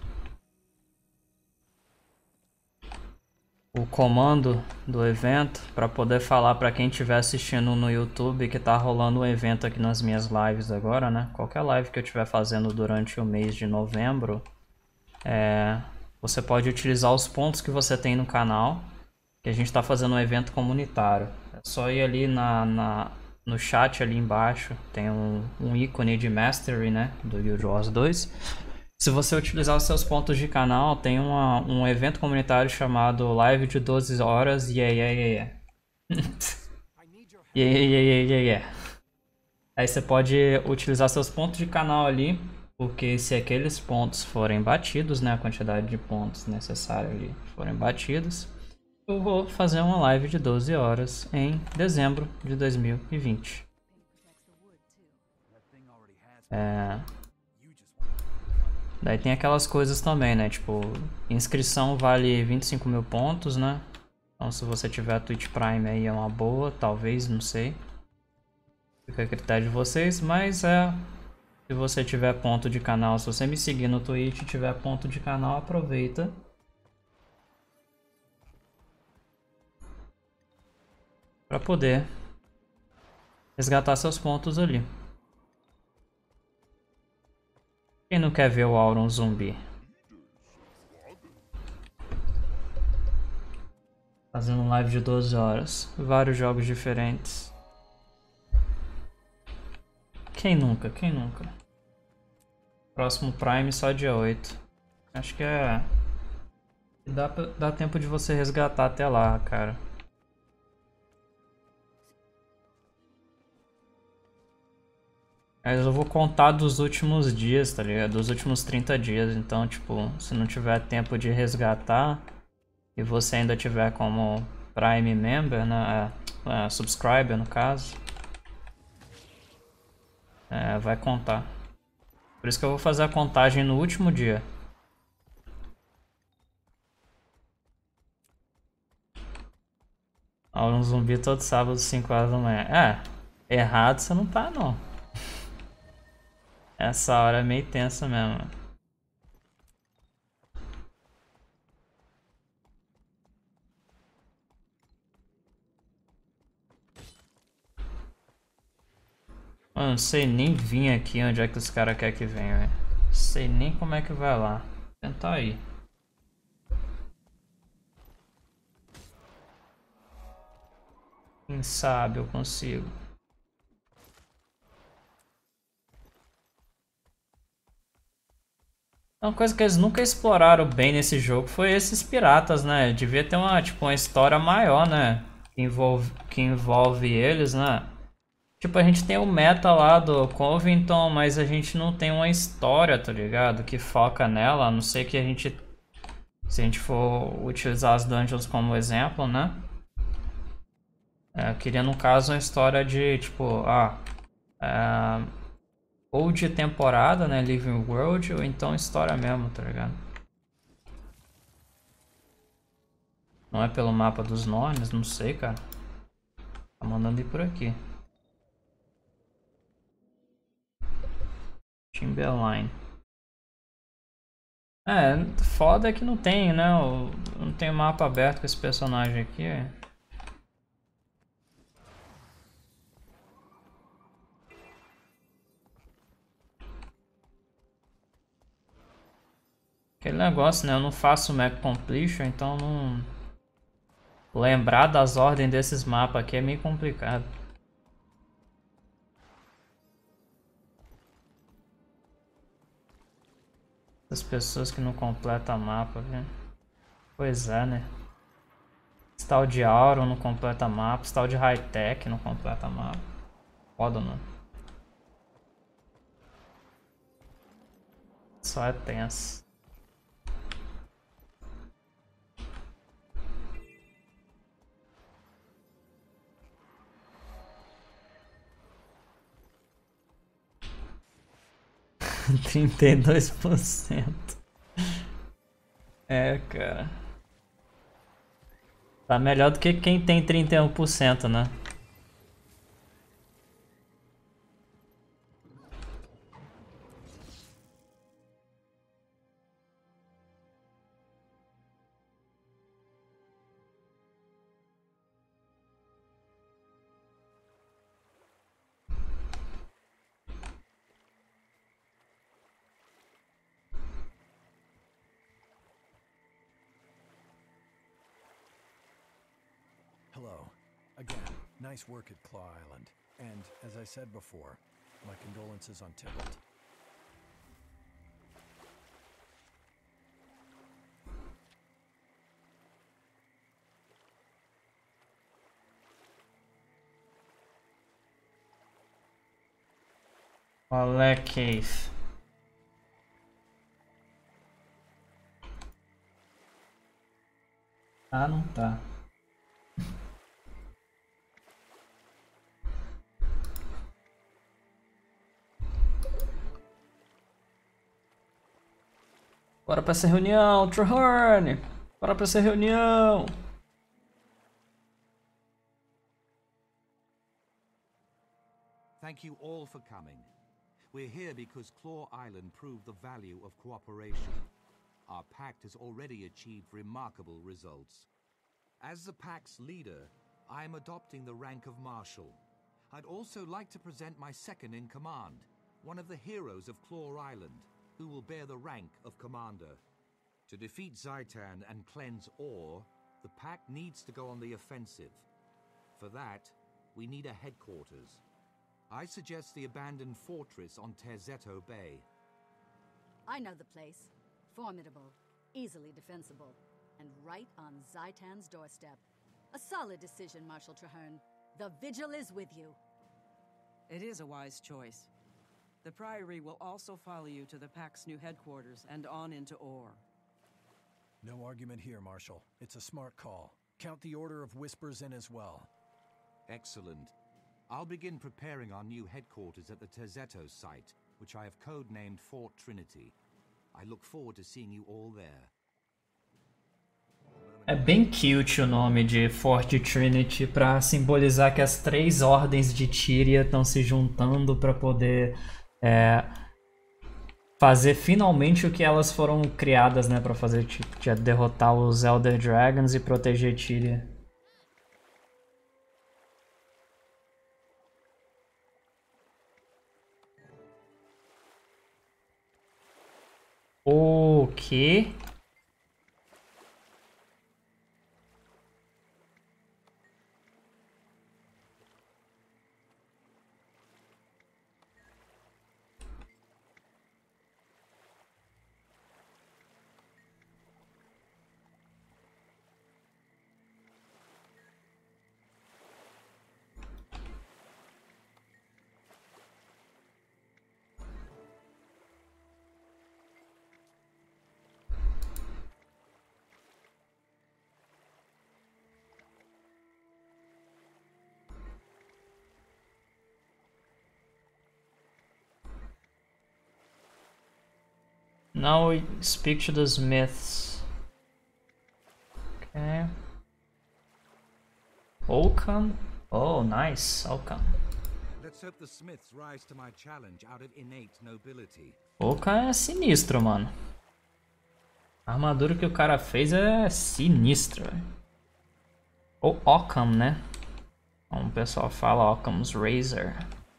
S1: o comando do evento para poder falar para quem estiver assistindo no YouTube que tá rolando um evento aqui nas minhas lives agora, né? Qualquer live que eu estiver fazendo durante o mês de novembro, você pode utilizar os pontos que você tem no canal, que a gente está fazendo um evento comunitário. É só ir ali no chat ali embaixo, tem um ícone de Mastery, né, do Guild Wars 2. Se você utilizar os seus pontos de canal, tem um evento comunitário chamado Live de 12 horas, yeah. yeah. Aí você pode utilizar seus pontos de canal ali, porque se aqueles pontos forem batidos, né, a quantidade de pontos necessária ali forem batidos, eu vou fazer uma live de 12 horas em dezembro de 2020. Daí tem aquelas coisas também, né? Tipo, inscrição vale 25 mil pontos, né? Então se você tiver a Twitch Prime aí é uma boa, talvez, não sei. Fica a critério de vocês, mas se você tiver ponto de canal, se você me seguir no Twitch e tiver ponto de canal, aproveita. Para poder resgatar seus pontos ali. Quem não quer ver o Auron zumbi? Fazendo um live de 12 horas. Vários jogos diferentes. Quem nunca? Quem nunca? Próximo Prime só dia 8. Acho que dá tempo de você resgatar até lá, cara. Mas eu vou contar dos últimos dias, tá ligado? Dos últimos 30 dias. Então, tipo, se não tiver tempo de resgatar e você ainda tiver como Prime Member, né? Subscriber, no caso, vai contar. Por isso que eu vou fazer a contagem no último dia. Um zumbi todo sábado, 5 horas da manhã. Errado você não tá, não. Essa hora é meio tensa mesmo. Mano, não sei nem vir aqui onde é que os caras querem que venha, velho. Não sei nem como é que vai lá. Vou tentar ir. Quem sabe eu consigo. Uma coisa que eles nunca exploraram bem nesse jogo foi esses piratas, né? Devia ter uma, tipo, uma história maior, né? Que envolve eles, né? Tipo, a gente tem o meta lá do Covington, mas a gente não tem uma história, tá ligado? Que foca nela, a não ser que a gente... Se a gente for utilizar as dungeons como exemplo, né? Eu queria, no caso, uma história de, tipo, ou de temporada, né? Living World, ou então história mesmo, tá ligado? Não é pelo mapa dos nomes, não sei, cara. Tá mandando ir por aqui. Timberline. Foda é que não tem, né? Não tem mapa aberto com esse personagem aqui. Aquele negócio, né? Eu não faço map completion, então não... Lembrar das ordens desses mapas aqui é meio complicado. As pessoas que não completam mapa, viu? Pois é, né? Esse tal de Auron não completa mapa, esse tal de High-Tech não completa mapa. Foda, mano. Só é tenso. %32%. É, cara. Tá melhor do que quem tem 31%, né?
S7: Hello. Again, nice work at Claw Island. And, as I said before, my condolences on Tybalt.
S1: Qual é, Keith? Ah, não tá. Bora pra essa reunião, Treherne! Bora pra essa reunião!
S2: Thank you all for coming. We're here because Claw Island proved the value of cooperation. Our pact has already achieved remarkable results. As the pact's leader, I am adopting the rank of Marshal. I'd also like to present my second in command, one of the heroes of Claw Island, who will bear the rank of Commander. To defeat Zhaitan and cleanse Ore, the pact needs to go on the offensive. For that, we need a headquarters. I suggest the abandoned fortress on Terzetto Bay.
S10: I know the place. Formidable, easily defensible, and right on Zhaitan's doorstep. A solid decision, Marshal Treherne. The Vigil is with you.
S9: It is a wise choice. The Priory will also follow you to the Pact's new headquarters and on into Ore.
S7: No argument here, Marshal. It's a smart call. Count the Order of Whispers in as well.
S2: Excellent. I'll begin preparing our new headquarters at the Terzetto site, which I have codenamed Fort Trinity. I look forward to seeing you all there.
S1: É bem cute o nome de Fort Trinity para simbolizar que as três ordens de Tyria estão se juntando para poder fazer finalmente o que elas foram criadas, né, para fazer, derrotar os Elder Dragons e proteger Tyria. O quê? Now we speak to the smiths. Okay. Oakham? Oh, nice. Oakham.
S2: Let's hope the Smiths rise to my challenge out of innate nobility.
S1: Oakham é sinistro, mano. A armadura que o cara fez é sinistra, velho. Ou Oakham, né? Como o pessoal fala, Occam's Razor.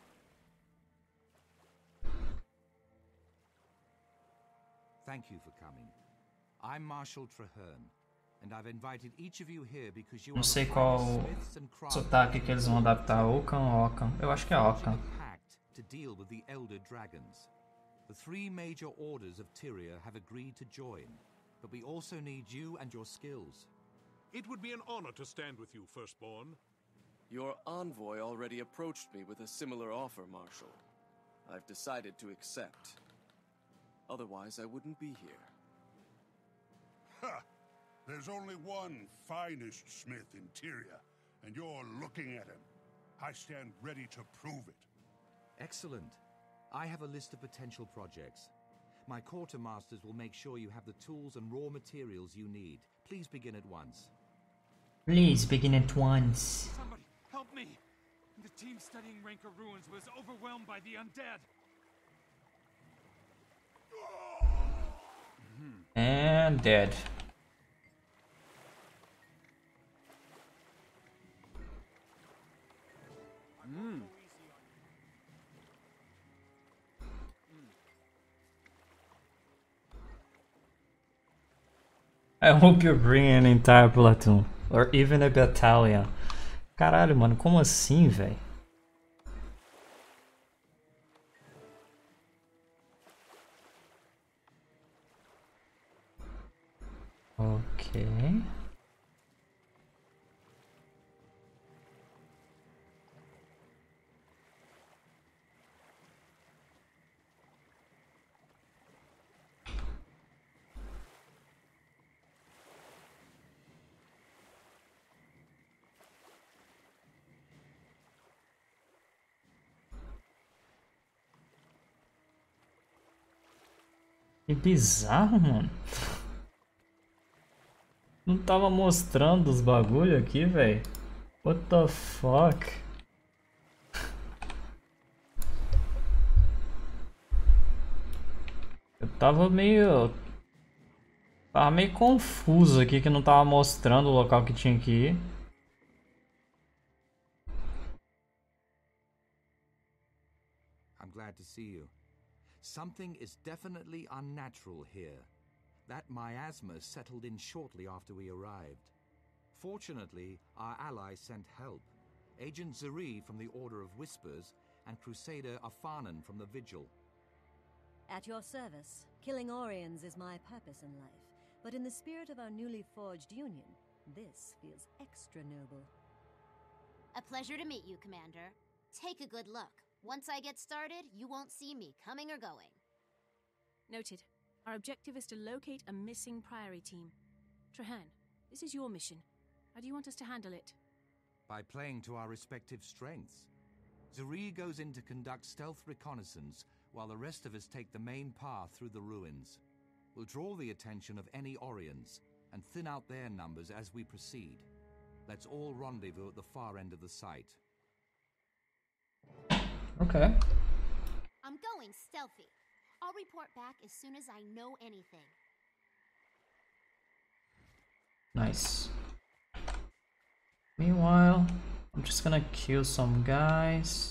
S2: Thank you for coming. I'm Marshal Traherne, and I've invited each of you here because you
S1: Não
S2: are
S1: sei
S2: the
S1: qual
S2: smiths and
S1: sotaque que eles vão adaptar. Oakham ou Oakham? Eu acho que é Oakham.
S2: to deal with the Elder Dragons. The three major orders of Tyria have agreed to join, but we also need you and your skills.
S5: It would be an honor to stand with you, Firstborn.
S14: Your envoy already approached me with a similar offer, Marshal. I've decided to accept. Otherwise, I wouldn't be here.
S15: Ha! There's only one finest smith in Tyria, and you're looking at him. I stand ready to prove it.
S2: Excellent. I have a list of potential projects. My quartermasters will make sure you have the tools and raw materials you need. Please begin at once.
S1: Please begin at once.
S12: Somebody, help me! The team studying Rancor ruins was overwhelmed by the undead.
S1: And dead. I hope you bring an entire platoon. Or even a battalion. Caralho, mano, como assim, velho? Ok. Que bizarro, mano. Não tava mostrando os bagulho aqui, velho. What the fuck? Eu tava meio confuso aqui que não tava mostrando o local que tinha que ir.
S2: I'm glad to see you. Something is definitely unnatural here. That miasma settled in shortly after we arrived. Fortunately, our allies sent help. Agent Zuri from the Order of Whispers and Crusader Afanan from the Vigil.
S16: At your service, killing Orions is my purpose in life. But in the spirit of our newly forged union, this feels extra noble.
S17: A pleasure to meet you, Commander. Take a good look. Once I get started, you won't see me coming or going.
S4: Noted. Our objective is to locate a missing Priory team. Traherne, this is your mission. How do you want us to handle it?
S2: By playing to our respective strengths. Zuri goes in to conduct stealth reconnaissance, while the rest of us take the main path through the ruins. We'll draw the attention of any Orions, and thin out their numbers as we proceed. Let's all rendezvous at the far end of the site.
S1: Okay.
S17: I'm going stealthy. I'll report back as soon as I know anything.
S1: Nice. Meanwhile, I'm just gonna kill some guys.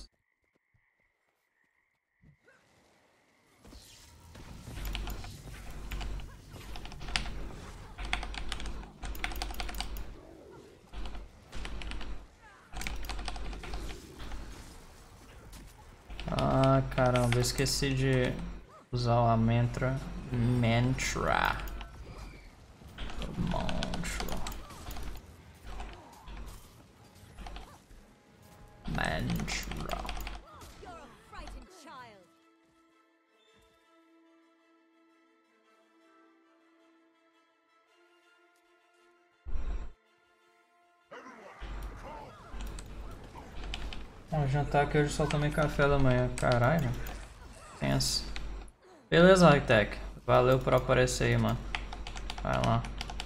S1: Ah, caramba, eu esqueci de usar a mantra. Mantra.
S16: You're a frightened child.
S1: Bom, jantar que hoje só tomei café da manhã. Caralho. Tenso. Beleza, Hightech. Valeu por aparecer aí, mano. Vai lá.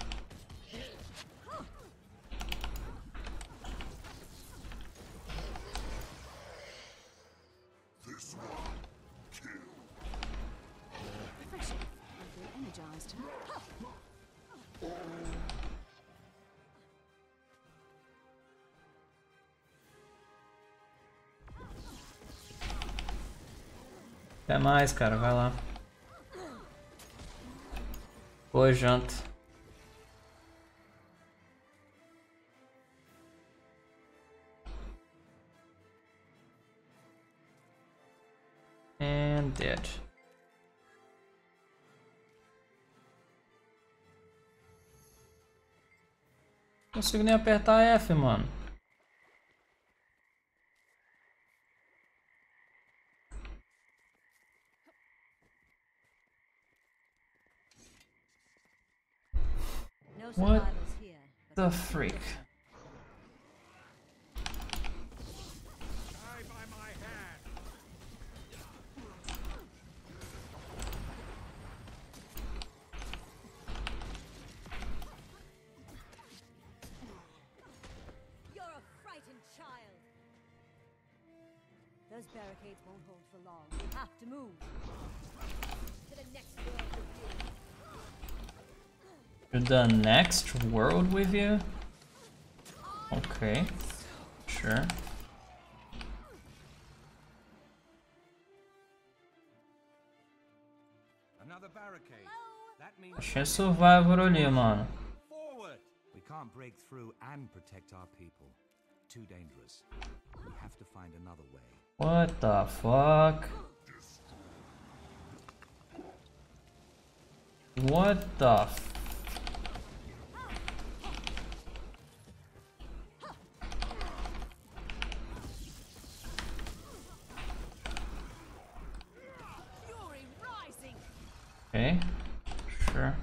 S1: Até mais, cara. Vai lá. Boa janta. And dead. Não consigo nem apertar F, mano. What the freak?
S16: You're a frightened child. Those barricades won't hold for long. We have to move. To the next world with you.
S1: To the next world with you? Okay. Sure.
S2: Another barricade. That means
S1: Achei Survivor ali, mano.
S2: forward. We can't break through and protect our people. Too dangerous. We have to find another way.
S1: What the fuck? What the f... Okay, sure.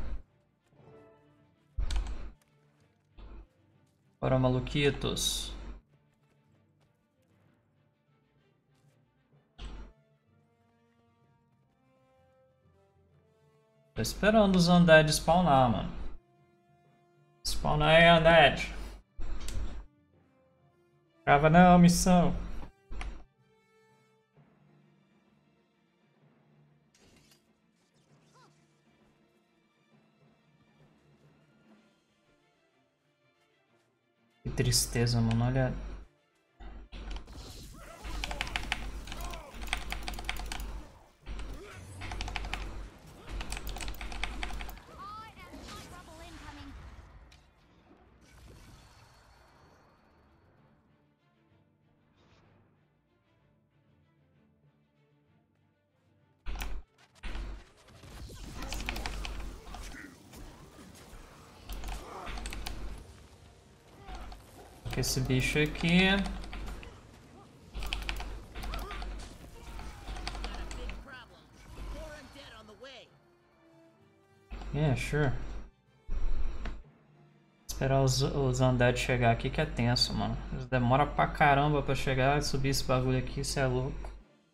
S1: Bora, maluquitos. Tô esperando os undead spawnar, mano. Spawnar aí, undead. Acaba não, missão. Que tristeza, mano, olha. Esse bicho aqui. Yeah, sure. Esperar os undead chegar aqui que é tenso, mano. Eles demoram pra caramba pra chegar e subir esse bagulho aqui, cê é louco.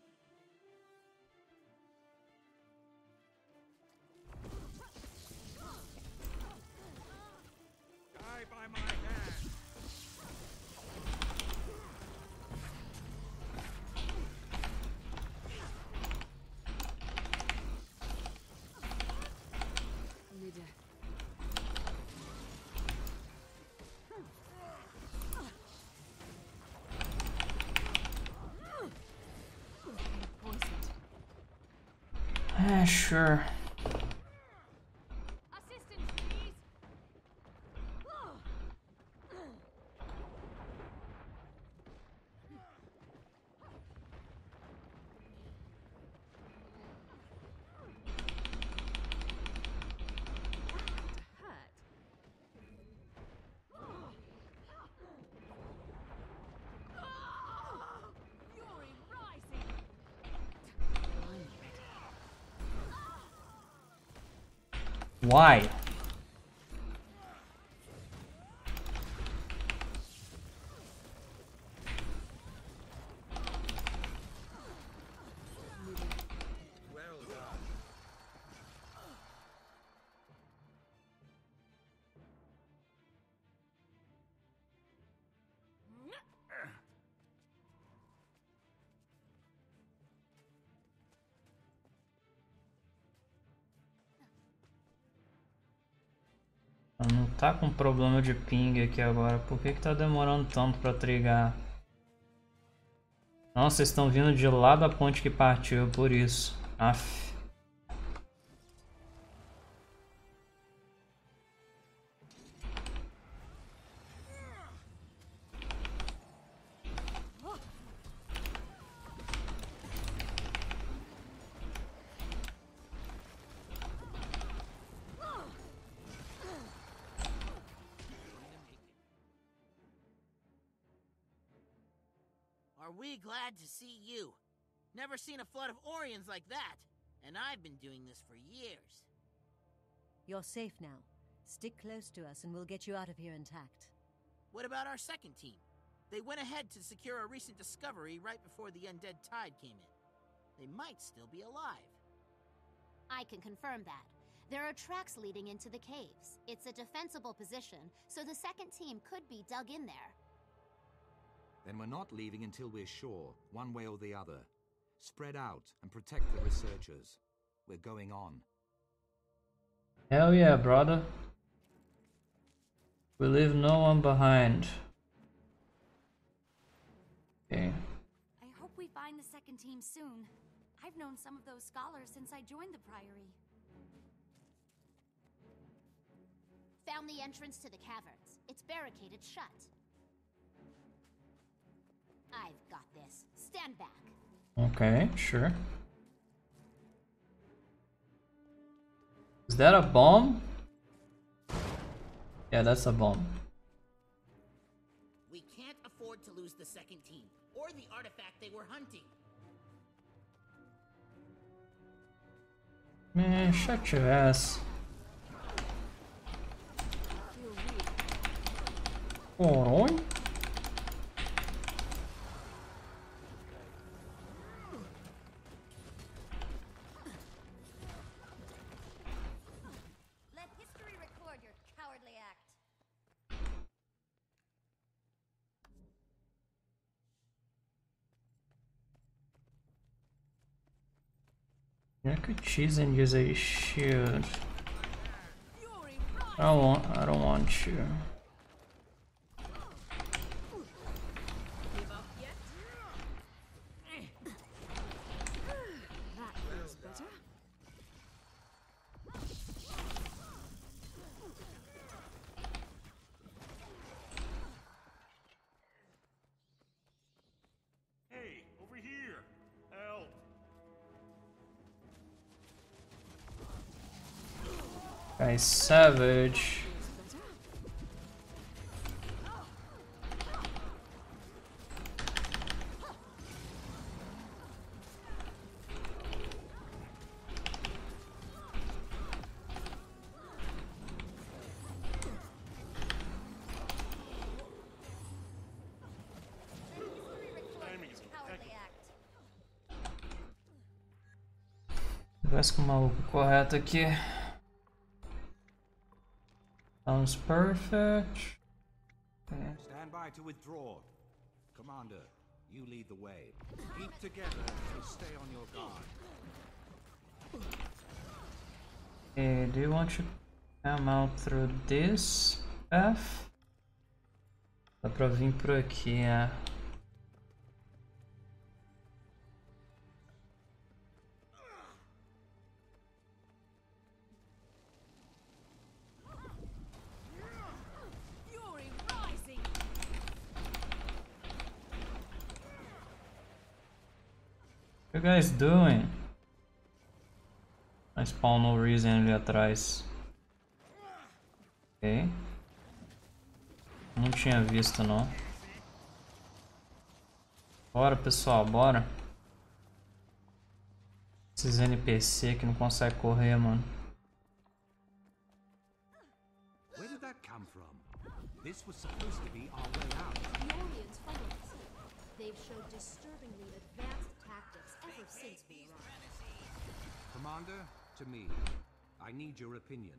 S1: Yeah, sure. Why? Não tá com problema de ping aqui agora. Por que que tá demorando tanto pra trigar? Nossa, vocês estão vindo de lá da ponte que partiu, por isso. Aff.
S18: Are we glad to see you? Never seen a flood of Orions like that, and I've been doing this for years.
S16: You're safe now. Stick close to us and we'll get you out of here intact.
S18: What about our second team? They went ahead to secure a recent discovery right before the undead tide came in. They might still be alive.
S17: I can confirm that. There are tracks leading into the caves. It's a defensible position, so the second team could be dug in there.
S2: Then we're not leaving until we're sure, one way or the other. Spread out and protect the researchers. We're going on.
S1: Hell yeah, brother. We leave no one behind. Okay.
S3: I hope we find the second team soon. I've known some of those scholars since I joined the Priory.
S17: Found the entrance to the caverns. It's barricaded shut. I've got this. Stand back.
S1: Okay, sure. Is that a bomb? Yeah, that's a bomb.
S18: We can't afford to lose the second team, or the artifact they were hunting.
S1: Man, shut your ass. Alright.
S3: Let history record your cowardly act.
S1: I could choose and use a shield. I don't want you.
S13: Hey, over here! Help!
S1: Guy's savage. Conversa com o maluco correto aqui. Sounds perfect. Okay.
S2: Stand by to withdraw. Commander, you lead the way. Keep together and stay on your guard.
S1: Okay, do you want to come out through this path? Dá pra vir por aqui, é. What are you guys doing? I spawn no reason ali atrás. Ok. Não tinha visto não. Bora pessoal, bora. Esses NPC que não conseguem correr, mano.
S2: This was supposed to be our way out.
S19: The Orions followed us. They've showed disturbingly advanced tactics ever since we arrived.
S2: Commander, to me. I need your opinion.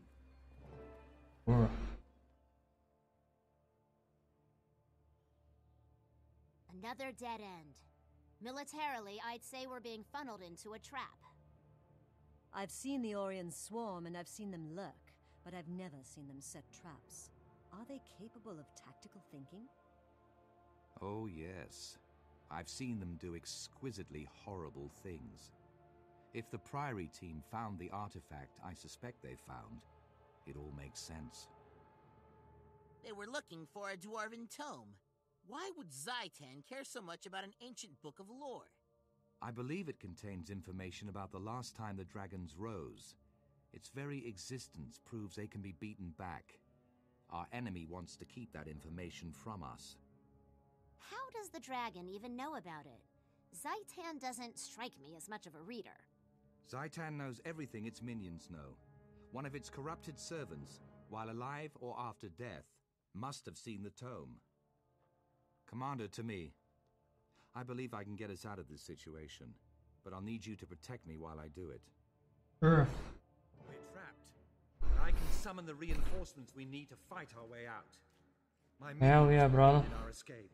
S17: Another dead end. Militarily, I'd say we're being funneled into a trap.
S16: I've seen the Orions swarm and I've seen them lurk, but I've never seen them set traps. Are they capable of tactical thinking?
S2: Oh, yes. I've seen them do exquisitely horrible things. If the Priory team found the artifact I suspect they found, it all makes sense.
S18: They were looking for a dwarven tome. Why would Zhaitan care so much about an ancient book of lore?
S2: I believe it contains information about the last time the dragons rose. Its very existence proves they can be beaten back. Our enemy wants to keep that information from us.
S17: How does the dragon even know about it? Zhaitan doesn't strike me as much of a reader.
S2: Zhaitan knows everything its minions know. One of its corrupted servants, while alive or after death, must have seen the tome. Commander, to me. I believe I can get us out of this situation, but I'll need you to protect me while I do it.
S1: Sure.
S2: We're trapped. I can summon the reinforcements we need to fight our way out. My
S1: Hell yeah, brother.
S2: in our escape.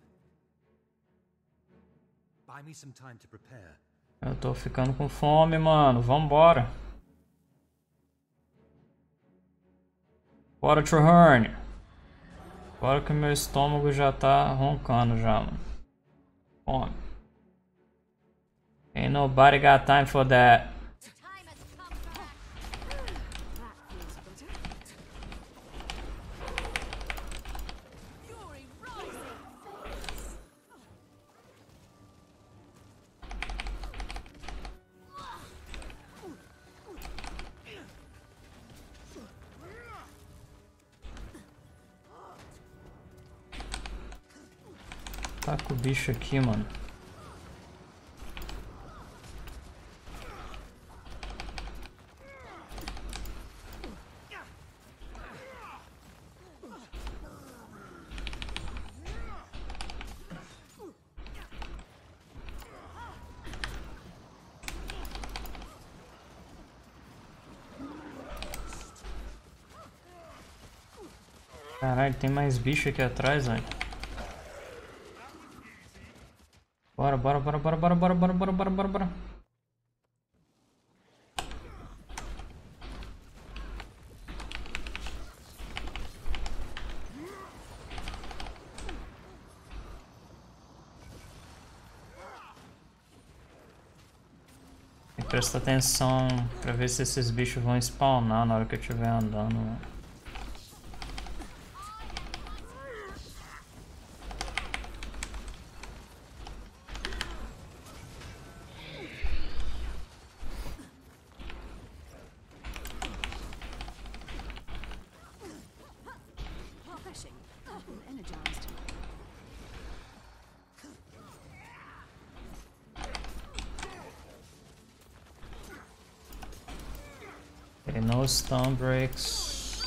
S2: Buy me some time to prepare.
S1: Eu tô ficando com fome, mano. Vambora. Bora, Trahearne. Bora que meu estômago já tá roncando já, mano. Fome. Ain't nobody got time for that. Tá com o bicho aqui, mano. Caralho, tem mais bicho aqui atrás, velho. Bora, bora, bora, bora, bora, bora, bora, bora, bora, bora, bora. Tem que prestar atenção pra ver se esses bichos vão spawnar na hora que eu estiver andando, né? Okay, no stun breaks.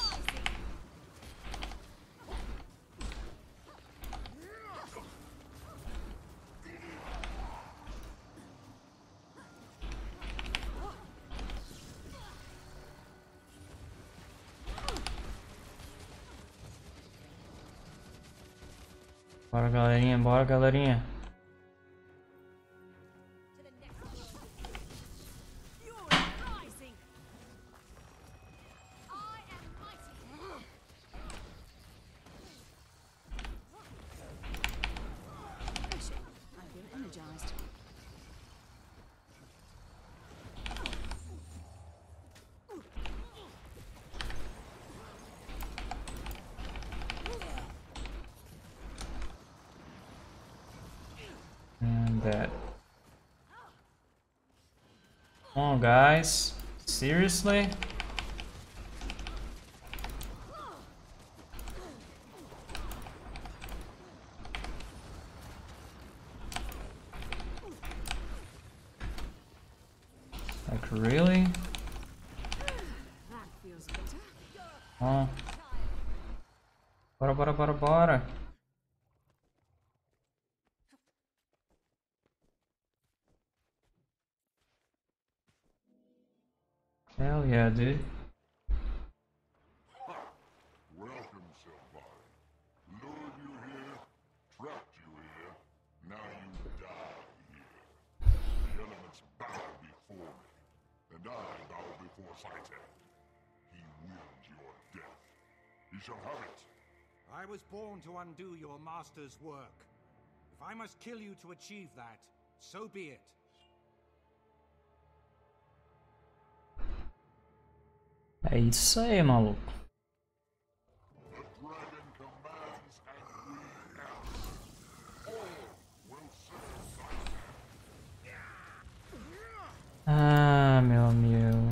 S1: Bora, galerinha, bora, galerinha. And that. Come on, guys. Seriously? Like, really? Oh. Bora, bora, bora, bora. Hell yeah, dude.
S20: Welcome, somebody. Lured you here, trapped you here, now you die here. The elements bow before me, and I bow before Zaitan. He wills your death. He shall have it.
S2: I was born to undo your master's work. If I must kill you to achieve that, so be it.
S1: É isso aí, maluco. Ah, meu amigo.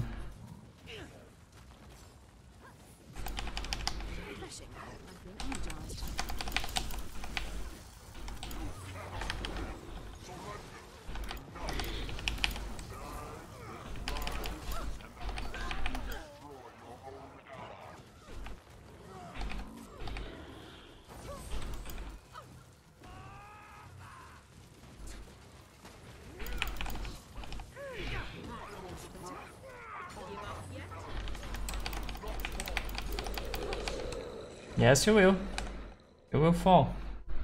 S1: Yes, you will. You will fall.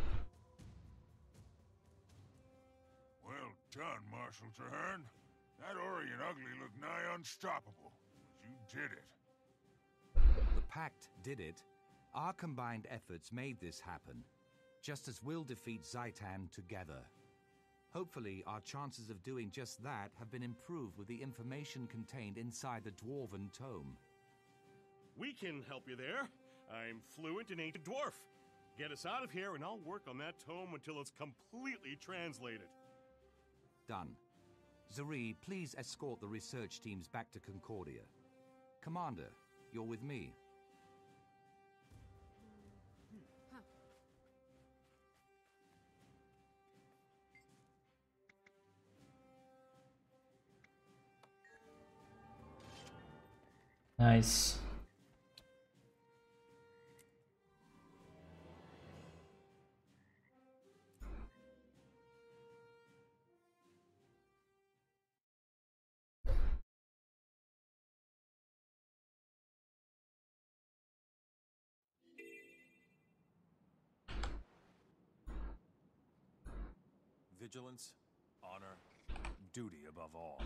S15: Well done, Marshal Traherne. That Orion ugly looked nigh unstoppable. You did it.
S2: The Pact did it. Our combined efforts made this happen, just as we'll defeat Zaitan together. Hopefully, our chances of doing just that have been improved with the information contained inside the Dwarven Tome.
S13: We can help you there. I'm fluent in Ancient Dwarf. Get us out of here and I'll work on that tome until it's completely translated.
S2: Done. Zuri, please escort the research teams back to Concordia. Commander, you're with me.
S1: Nice.
S7: Vigilance, honor, duty above all.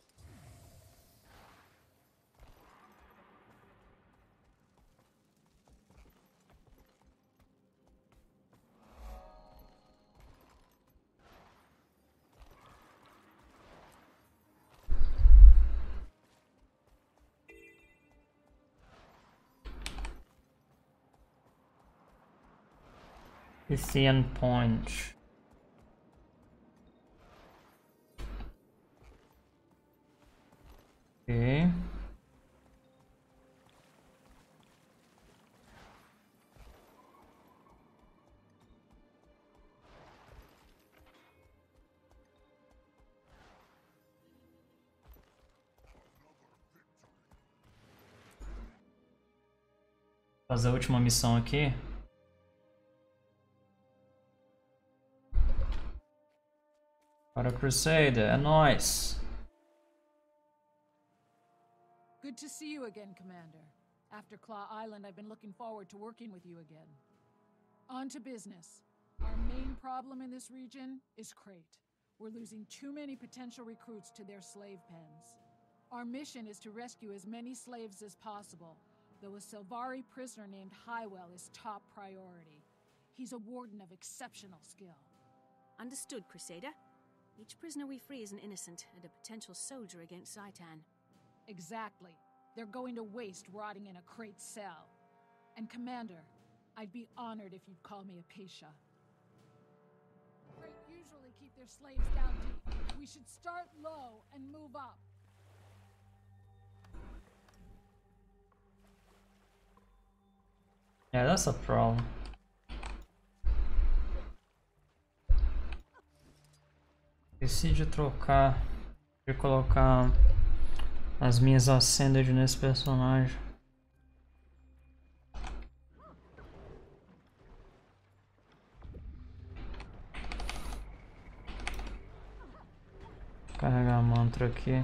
S1: Lycian Point. Okay. Fazer a última missão aqui. Para Crusader, é nóis.
S6: Good to see you again, Commander. After Claw Island, I've been looking forward to working with you again. On to business. Our main problem in this region is Crate. We're losing too many potential recruits to their slave pens. Our mission is to rescue as many slaves as possible, though a Silvari prisoner named Highwell is top priority. He's a warden of exceptional skill.
S4: Understood, Crusader. Each prisoner we free is an innocent and a potential soldier against Zaitan.
S6: Exactly. They're going to waste rotting in a Crate cell. And Commander, I'd be honored if you'd call me a Pasha. Crate usually keep their slaves down deep. We should start low and move up.
S1: Yeah, that's a problem. Esqueci de trocar, de colocar as minhas ascended nesse personagem. outro aqui.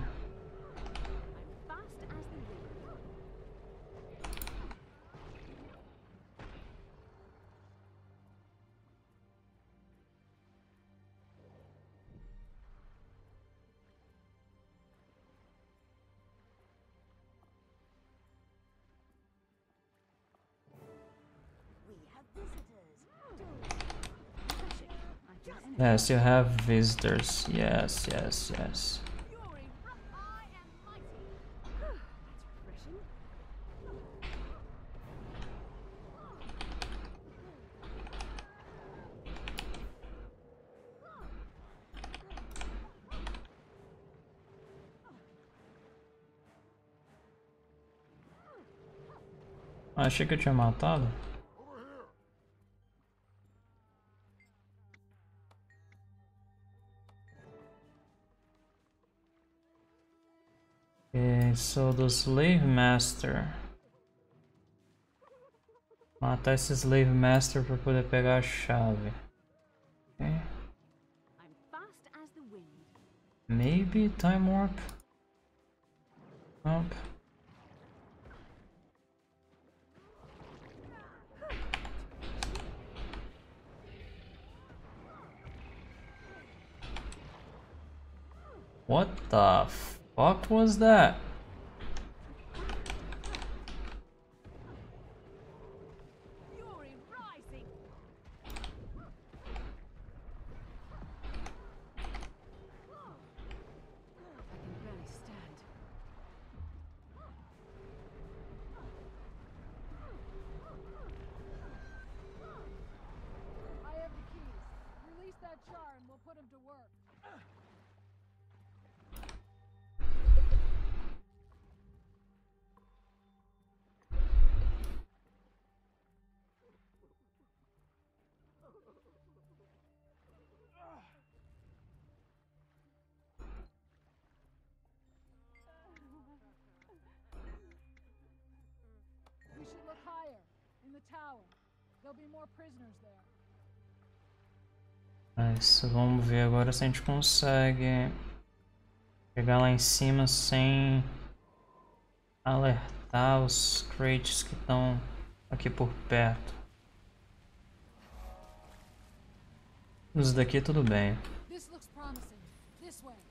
S1: Yes, you have visitors. Yes, yes, yes. Achei que eu tinha matado. Okay, so the Slave Master. Matar esse Slave Master para poder pegar a chave. Okay. Maybe Time Warp? Nope. What the fuck was that?
S6: We should look higher, in the tower. There'll be more prisoners there.
S1: Mas vamos ver agora se a gente consegue chegar lá em cima sem alertar os crates que estão aqui por perto. Os daqui tudo bem.
S6: This looks promising. This way.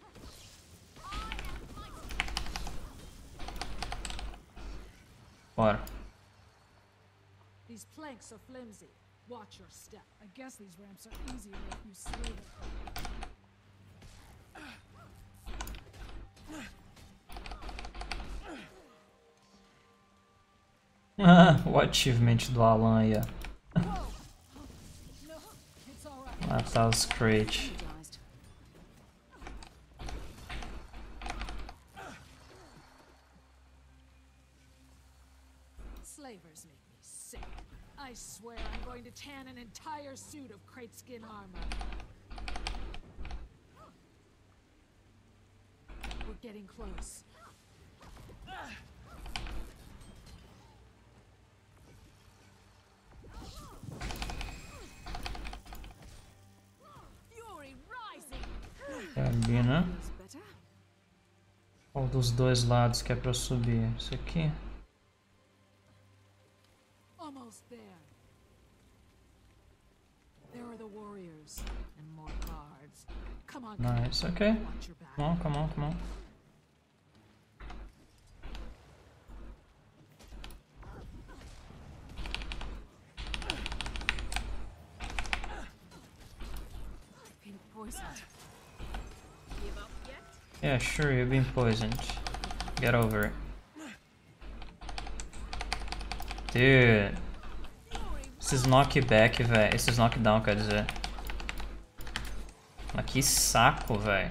S1: Bora.
S6: These planks are flimsy. Watch your step. I guess these ramps are easier if you slay
S1: them. O achievement do Alan aí, ó. Matar os crates.
S6: Slavers make me sick. I swear I'm going to tan an entire suit of crate skin armor. We're getting close.
S1: Ali, né? Qual dos dois lados que é pra subir? Isso aqui?
S6: Almost there. There are the warriors and more guards. Come on.
S1: Nice, okay. Come on, come on, come on.
S6: Been poisoned.
S1: Yeah, sure, you've been poisoned. Get over it. Dude. Esses knockback, velho. Esses knockdown, quer dizer. Mas que saco, velho.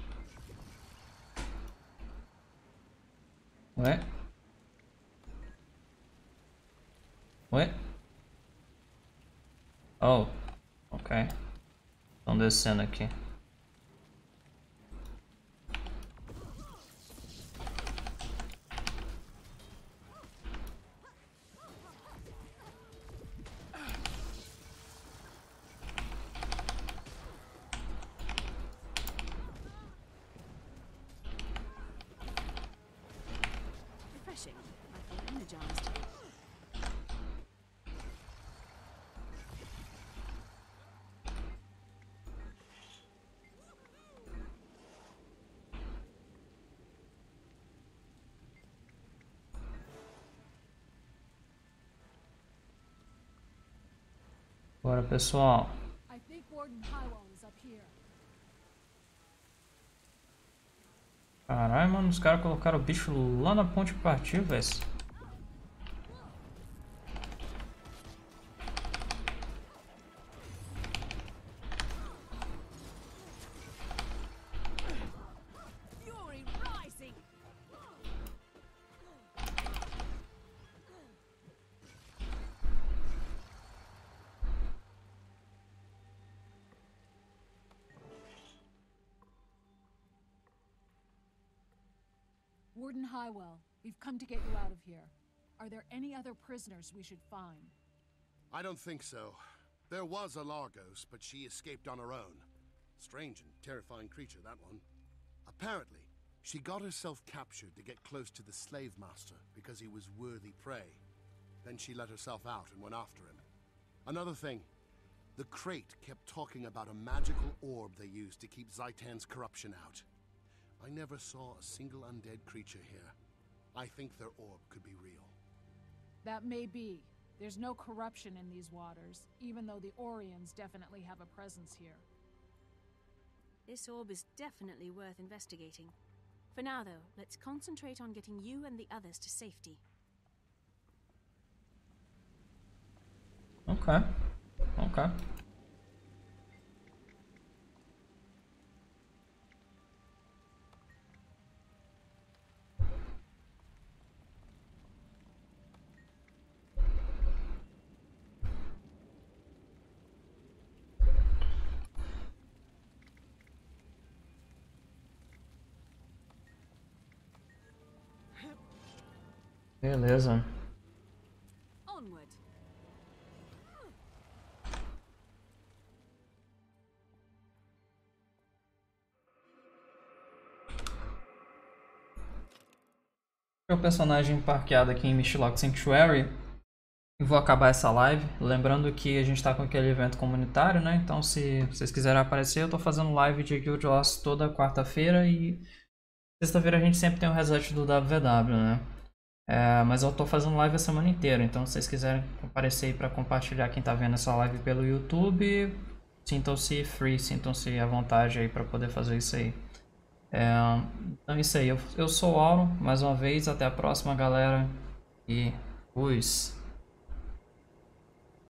S1: Ué? Oi? Oh, ok. Estão descendo aqui.
S4: Refreshing. I feel energized.
S1: Bora, pessoal.
S6: I think Warden Highwall is up here.
S1: Caralho, mano, os caras colocaram o bicho lá na ponte que partiu, velho.
S4: Fury rising.
S6: Warden Highwell, we've come to get you out of here. Are there any other prisoners we should find?
S21: I don't think so. There was a Largos, but she escaped on her own. Strange and terrifying creature, that one. Apparently, she got herself captured to get close to the slave master because he was worthy prey. Then she let herself out and went after him. Another thing, the crate kept talking about a magical orb they used to keep Zaitan's corruption out. I never saw a single undead creature here. I think their orb could be real.
S6: That may be. There's no corruption in these waters, even though the Orions definitely have a presence here.
S4: This orb is definitely worth investigating. For now, though, let's concentrate on getting you and the others to safety.
S1: Ok. Ok. Beleza.
S4: Onward.
S1: O personagem parqueado aqui em Mistlock Sanctuary. E vou acabar essa live. Lembrando que a gente está com aquele evento comunitário, né? Então, se vocês quiserem aparecer, eu estou fazendo live de Guild Wars toda quarta-feira. E sexta-feira a gente sempre tem o reset do WW, né? Mas eu estou fazendo live a semana inteira. Então, se vocês quiserem aparecer aí para compartilhar quem está vendo essa live pelo YouTube, sintam-se free, sintam-se à vontade aí para poder fazer isso aí. Então é isso aí. Eu sou o Auro, mais uma vez. Até a próxima, galera. E fui.